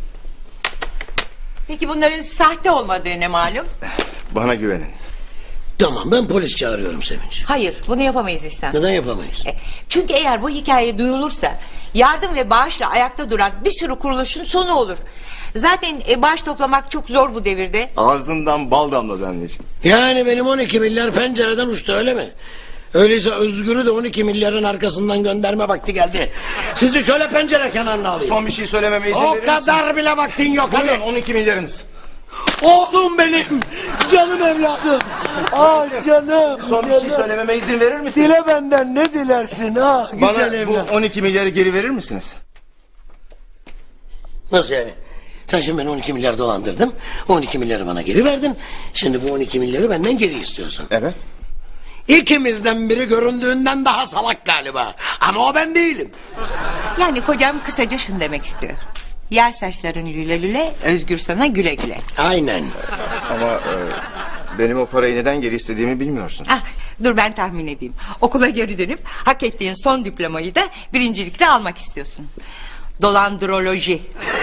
Peki bunların sahte olmadığı ne malum? Bana güvenin. Tamam, ben polis çağırıyorum Sevinç. Hayır, bunu yapamayız İhsan. Neden yapamayız? E, Çünkü eğer bu hikaye duyulursa yardım ve bağışla ayakta duran bir sürü kuruluşun sonu olur. Zaten e, bağış toplamak çok zor bu devirde. Ağzından bal damladı anneciğim. Yani benim on iki milyar pencereden uçtu, öyle mi? Öyleyse Özgür'ü de on iki milyarın arkasından gönderme vakti geldi. Sizi şöyle pencere kenarına alayım. Son bir şey söylememe izin O verir misiniz? kadar bile vaktin yok. Buyurun, Hadi. on iki milyarınız. Oğlum benim. Canım evladım. Ah canım. Son bir şey söylememe izin verir misiniz? Dile benden ne dilersin ha güzel Bana evlat. bu on iki milyarı geri verir misiniz? Nasıl yani? Sen şimdi beni on iki milyar dolandırdın. on iki milyarı bana geri verdin. Şimdi bu on iki milyarı benden geri istiyorsun. Evet. İkimizden biri göründüğünden daha salak galiba. Ama o ben değilim. Yani kocam kısaca şunu demek istiyor. Yer saçların lüle lüle, Özgür sana güle güle. Aynen. Ama e, benim o parayı neden geri istediğimi bilmiyorsun. Ah, dur ben tahmin edeyim. Okula geri dönüp hak ettiğin son diplomayı da birincilikte almak istiyorsun. Dolandroloji.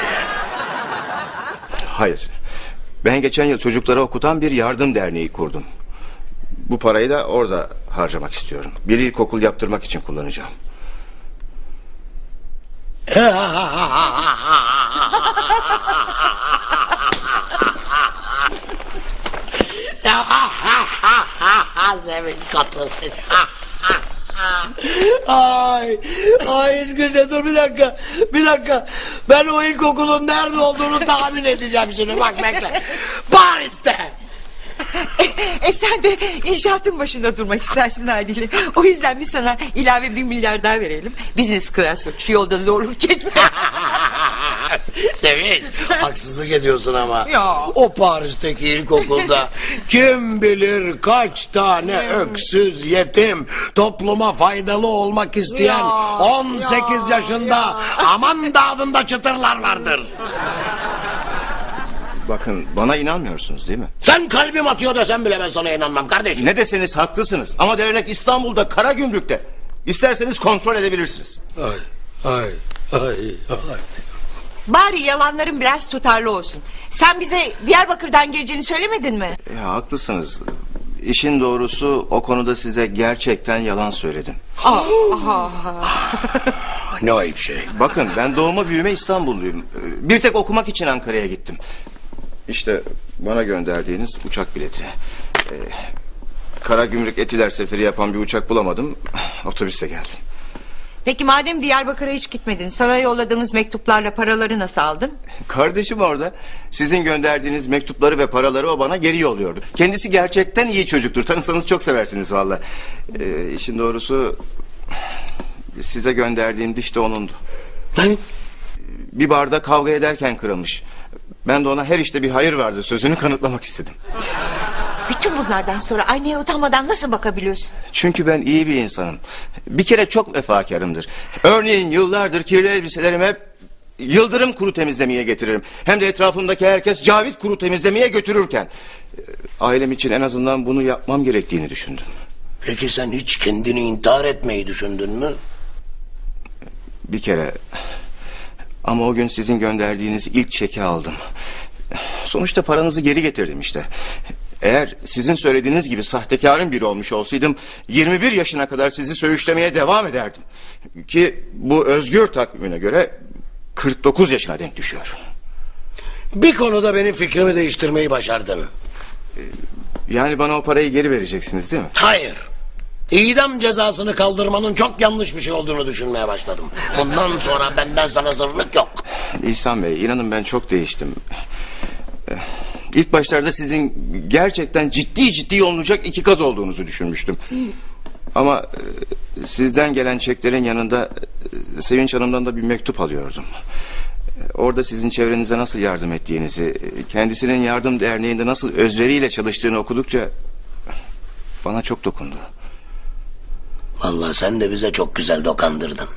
Hayır. Ben geçen yıl çocuklara okutan bir yardım derneği kurdum. Bu parayı da orada harcamak istiyorum. Bir ilkokul yaptırmak için kullanacağım. Sevinç katıl. Ay, ay İzgüze dur bir dakika, bir dakika. Ben o ilkokulun nerede olduğunu tahmin edeceğim şimdi, bak bekle. Paris'te. E, e sen de inşaatın başında durmak istersin haliyle. O yüzden biz sana ilave bir milyar daha verelim. Business class uç, yolda zorluk çekme. Sevinç, haksızlık ediyorsun ama. Ya. O Paris'teki ilkokulda kim bilir kaç tane öksüz, yetim, topluma faydalı olmak isteyen Ya, on sekiz ya, yaşında ya. aman dağında çıtırlar vardır. Bakın bana inanmıyorsunuz değil mi? Sen kalbim atıyor desem bile ben sana inanmam kardeşim. Ne deseniz haklısınız ama dernek İstanbul'da Karagümrük'te. İsterseniz kontrol edebilirsiniz. Ay, ay, ay, ay. Bari yalanların biraz tutarlı olsun. Sen bize Diyarbakır'dan geleceğini söylemedin mi? Ya haklısınız. İşin doğrusu o konuda size gerçekten yalan söyledim. Aa, aha. Ne ayıp şey. Bakın ben doğma büyüme İstanbulluyum. Bir tek okumak için Ankara'ya gittim. İşte bana gönderdiğiniz uçak bileti. Ee, Karagümrük Etiler seferi yapan bir uçak bulamadım. Otobüste geldim. Peki madem Diyarbakır'a hiç gitmedin, sana yolladığımız mektuplarla paraları nasıl aldın? Kardeşim orada. Sizin gönderdiğiniz mektupları ve paraları o bana geri yolluyordu. Kendisi gerçekten iyi çocuktur. Tanısanız çok seversiniz valla. Ee, işin doğrusu size gönderdiğim diş de onundu. Bir barda kavga ederken kırılmış. Ben de ona her işte bir hayır vardır sözünü kanıtlamak istedim. Bütün bunlardan sonra aynaya utanmadan nasıl bakabiliyorsun? Çünkü ben iyi bir insanım. Bir kere çok vefakarımdır. Örneğin yıllardır kirli elbiselerimi hep Yıldırım kuru temizlemeye getiririm. Hem de etrafımdaki herkes Cavit kuru temizlemeye götürürken. Ailem için en azından bunu yapmam gerektiğini düşündüm. Peki sen hiç kendini intihar etmeyi düşündün mü? Bir kere. Ama o gün sizin gönderdiğiniz ilk çeki aldım. Sonuçta paranızı geri getirdim işte. Eğer sizin söylediğiniz gibi sahtekarın biri olmuş olsaydım yirmi bir yaşına kadar sizi söğüşlemeye devam ederdim. Ki bu özgür takvimine göre kırk dokuz yaşına denk düşüyor. Bir konuda benim fikrimi değiştirmeyi başardın. Yani bana o parayı geri vereceksiniz değil mi? Hayır. İdam cezasını kaldırmanın çok yanlış bir şey olduğunu düşünmeye başladım. Bundan sonra benden sana zırnık yok. İhsan Bey, inanın ben çok değiştim. İlk başlarda sizin gerçekten ciddi ciddi olunacak iki kaz olduğunuzu düşünmüştüm. Ama e, sizden gelen çeklerin yanında e, Sevinç Hanım'dan da bir mektup alıyordum. E, orada sizin çevrenize nasıl yardım ettiğinizi, e, kendisinin yardım derneğinde nasıl özveriyle çalıştığını okudukça bana çok dokundu. Vallahi sen de bize çok güzel dokandırdın.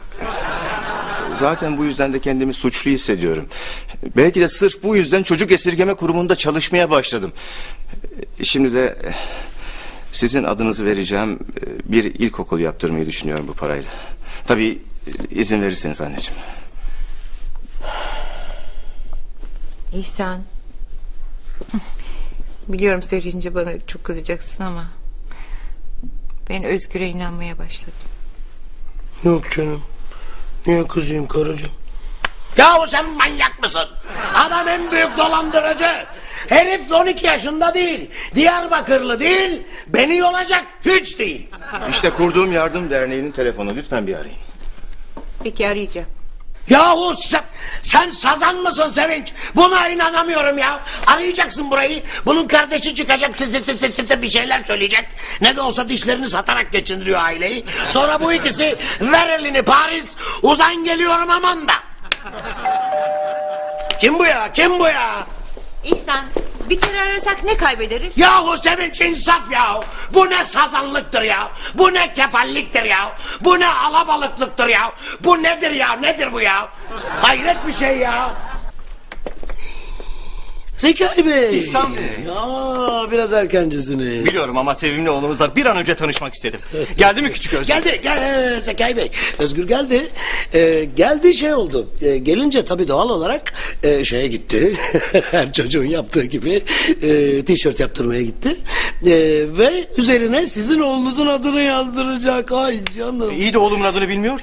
Zaten bu yüzden de kendimi suçlu hissediyorum. Belki de sırf bu yüzden çocuk esirgeme kurumunda çalışmaya başladım. Şimdi de sizin adınızı vereceğim bir ilkokul yaptırmayı düşünüyorum bu parayla. Tabii izin verirseniz anneciğim. İhsan. Biliyorum söyleyince bana çok kızacaksın ama ben Özgür'e inanmaya başladım. Yok canım. Niye kızayım karıcığım? Yahu sen manyak mısın? Adam en büyük dolandırıcı. Herif on iki yaşında değil. Diyarbakırlı değil. Beni yolacak hiç değil. İşte kurduğum yardım derneğinin telefonu, lütfen bir arayın. Peki arayacağım. Yahu sen, sen sazan mısın Sevinç? Buna inanamıyorum ya. Arayacaksın burayı. Bunun kardeşi çıkacak, size size size bir şeyler söyleyecek. Ne de olsa dişlerini satarak geçindiriyor aileyi. Sonra bu ikisi ver elini Paris, uzan geliyorum aman da. Kim bu ya? Kim bu ya? İhsan, bir kere arasak ne kaybederiz? Yahu Sevinç, insaf ya. Bu ne sazanlıktır ya. Bu ne kefalliktir ya. Bu ne alabalıklıktır ya. Bu nedir ya? Nedir bu ya? Hayret bir şey ya. Zekai Bey. İhsan Bey. Ya, biraz erkencisiniz. Biliyorum ama sevimli oğlumuzla bir an önce tanışmak istedim. Geldi mi küçük Özgür? Geldi, gel Zekai Bey. Özgür geldi. Ee, geldi şey oldu. Ee, gelince tabii doğal olarak e, şeye gitti. Her çocuğun yaptığı gibi e, tişört yaptırmaya gitti. E, ve üzerine sizin oğlunuzun adını yazdıracak. Ay canım. İyi de oğlumun adını bilmiyor ki.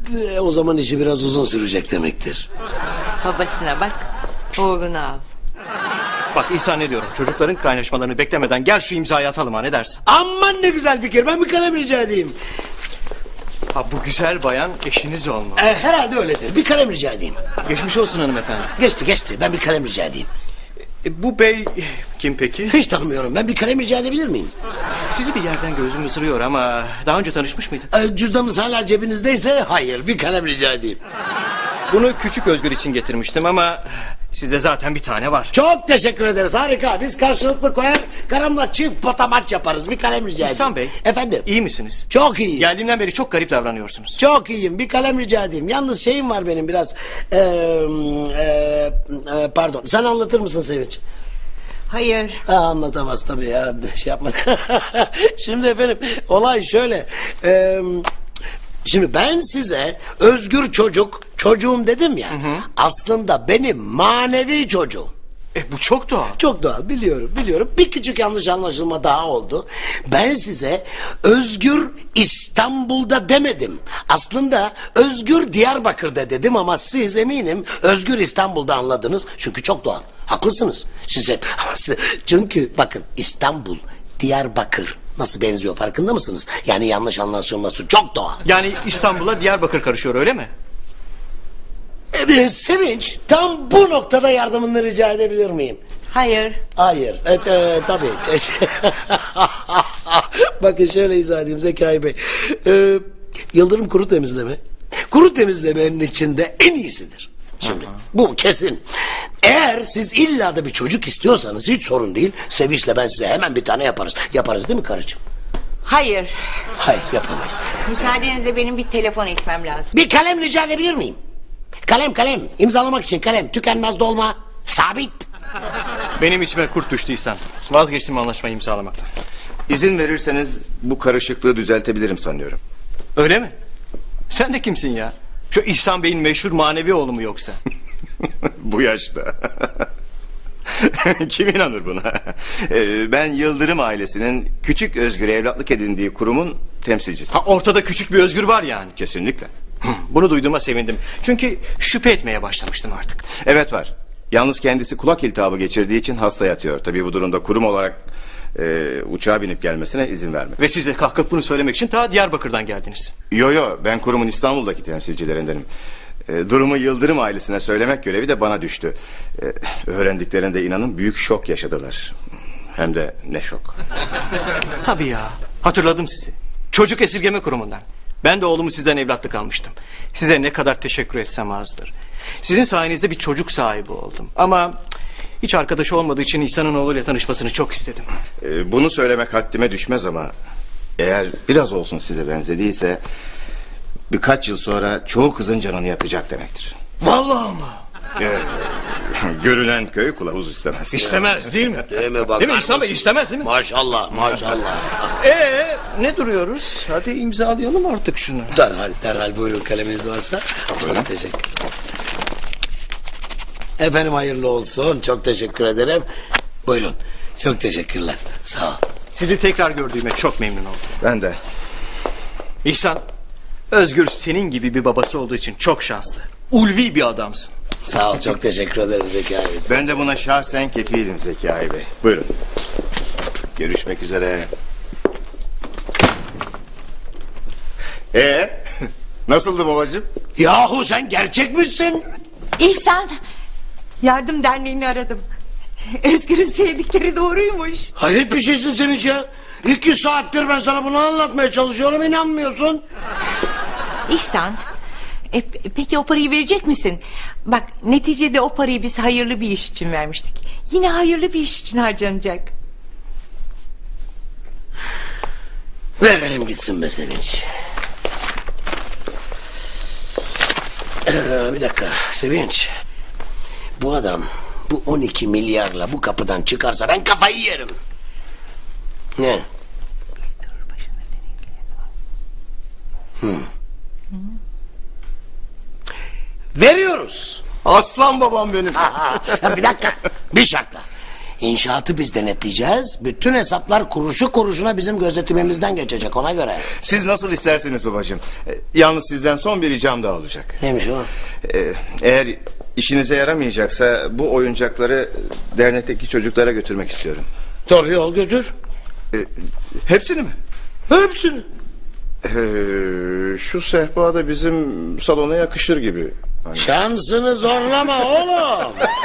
E, o zaman işi biraz uzun sürecek demektir. Babasına bak, oğlunu al. Bak İhsan ne diyorum. Çocukların kaynaşmalarını beklemeden gel şu imzayı atalım ha, ne dersin? Aman ne güzel fikir. Ben bir kalem rica edeyim. Ha, bu güzel bayan eşiniz olmalı. E, herhalde öyledir. Bir kalem rica edeyim. Geçmiş olsun hanımefendi. Geçti geçti. Ben bir kalem rica edeyim. E, bu bey kim peki? Hiç tanımıyorum. Ben bir kalem rica edebilir miyim? Sizi bir yerden gözüm ısırıyor ama daha önce tanışmış mıydık? E, cüzdanınız hala cebinizdeyse hayır. Bir kalem rica edeyim. Bunu küçük Özgür için getirmiştim ama sizde zaten bir tane var. Çok teşekkür ederiz. Harika. Biz karşılıklı koyar karamla çift pota maç yaparız. Bir kalem rica edeyim. İhsan Bey. Efendim? İyi misiniz? Çok iyiyim. Geldiğimden beri çok garip davranıyorsunuz. Çok iyiyim. Bir kalem rica edeyim. Yalnız şeyim var benim biraz. Ee, e, e, pardon. Sen anlatır mısın Sevinç? Hayır. Ha, anlatamaz tabii ya. Şey yapmadı. Şimdi efendim olay şöyle. Ee, şimdi ben size özgür çocuk çocuğum dedim ya. Hı hı. Aslında benim manevi çocuğum. E bu çok doğal. Çok doğal, biliyorum biliyorum. Bir küçük yanlış anlaşılma daha oldu. Ben size Özgür İstanbul'da demedim. Aslında Özgür Diyarbakır'da dedim ama siz eminim Özgür İstanbul'da anladınız. Çünkü çok doğal. Haklısınız. Size çünkü bakın İstanbul, Diyarbakır nasıl benziyor farkında mısınız? Yani yanlış anlaşılması çok doğal. Yani İstanbul'a Diyarbakır karışıyor öyle mi? Ee, Sevinç, tam bu noktada yardımını rica edebilir miyim? Hayır. Hayır, evet, e, tabii. Bakın şöyle izah edeyim Zekai Bey. Ee, Yıldırım kuru temizleme. Kuru temizlemenin içinde en iyisidir. Şimdi aha, bu kesin. Eğer siz illa da bir çocuk istiyorsanız hiç sorun değil. Sevinç'le ben size hemen bir tane yaparız. Yaparız değil mi karıcığım? Hayır. Hayır, yapamayız. Müsaadenizle benim bir telefon etmem lazım. Bir kalem rica edebilir miyim? Kalem kalem. İmzalamak için kalem. Tükenmez dolma. Sabit. Benim içime kurt düştü İhsan. Vazgeçtim anlaşmayı imzalamaktan. İzin verirseniz bu karışıklığı düzeltebilirim sanıyorum. Öyle mi? Sen de kimsin ya? Şu İhsan Bey'in meşhur manevi oğlu mu yoksa? Bu yaşta. Kim inanır buna? Ee, ben Yıldırım ailesinin küçük Özgür'e evlatlık edindiği kurumun temsilcisi. Ha, ortada küçük bir Özgür var yani. Kesinlikle. Bunu duyduğuma sevindim. Çünkü şüphe etmeye başlamıştım artık. Evet var. Yalnız kendisi kulak iltihabı geçirdiği için hasta yatıyor. Tabii bu durumda kurum olarak e, uçağa binip gelmesine izin vermek. Ve siz de kalkıp bunu söylemek için ta Diyarbakır'dan geldiniz. Yo yo, ben kurumun İstanbul'daki temsilcilerindenim. E, durumu Yıldırım ailesine söylemek görevi de bana düştü. E, öğrendiklerinde inanın büyük şok yaşadılar. Hem de ne şok. Tabii ya, hatırladım sizi. Çocuk esirgeme kurumundan. Ben de oğlumu sizden evlatlık almıştım. Size ne kadar teşekkür etsem azdır. Sizin sayenizde bir çocuk sahibi oldum. Ama hiç arkadaşı olmadığı için İhsan'ın oğluyla tanışmasını çok istedim. Ee, bunu söylemek haddime düşmez ama eğer biraz olsun size benzediyse birkaç yıl sonra çoğu kızın canını yakacak demektir. Vallahi mı? Ee, görünen köy kılavuz istemez. İstemez değil mi? Değil mi? Bakar Değil mi İhsan Bey, mısın? istemez değil mi? Maşallah maşallah. Ee, ne duruyoruz? Hadi imzalayalım artık şunu. Derhal derhal buyurun, kaleminiz varsa. Çok teşekkür. Efendim hayırlı olsun, çok teşekkür ederim. Buyurun, çok teşekkürler, sağ ol. Sizi tekrar gördüğüme çok memnun oldum. Ben de. İhsan, Özgür senin gibi bir babası olduğu için çok şanslı. Ulvi bir adamsın. Sağ ol, çok teşekkür ederim Zekai Bey. Ben de buna şahsen kefilim Zekai Bey. Buyurun. Görüşmek üzere. Ee, nasıldı babacığım? Yahu sen gerçek misin? İhsan, yardım derneğini aradım. Özgür'ün sevdikleri doğruymuş. Hayret bir şeysin Sevinç ya. İki saattir ben sana bunu anlatmaya çalışıyorum, inanmıyorsun. İhsan, e, peki o parayı verecek misin? Bak, neticede o parayı biz hayırlı bir iş için vermiştik. Yine hayırlı bir iş için harcanacak. Verelim gitsin be Sevinç. Ee, bir dakika Sevinç. Bu adam bu on iki milyarla bu kapıdan çıkarsa ben kafayı yerim. Ne? Hmm. Veriyoruz. Aslan babam benim. Bir dakika, bir şartla. İnşaatı biz denetleyeceğiz. Bütün hesaplar kuruşu kuruşuna bizim gözetimimizden geçecek ona göre. Siz nasıl isterseniz babacığım. E, Yalnız sizden son bir ricam daha olacak. Neymiş o? E, Eğer işinize yaramayacaksa bu oyuncakları dernekteki çocuklara götürmek istiyorum. Tabii ol götür. E, Hepsini mi? Hepsini. Ee, şu sehpa da bizim salona yakışır gibi. Hani... Şansını zorlama oğlum.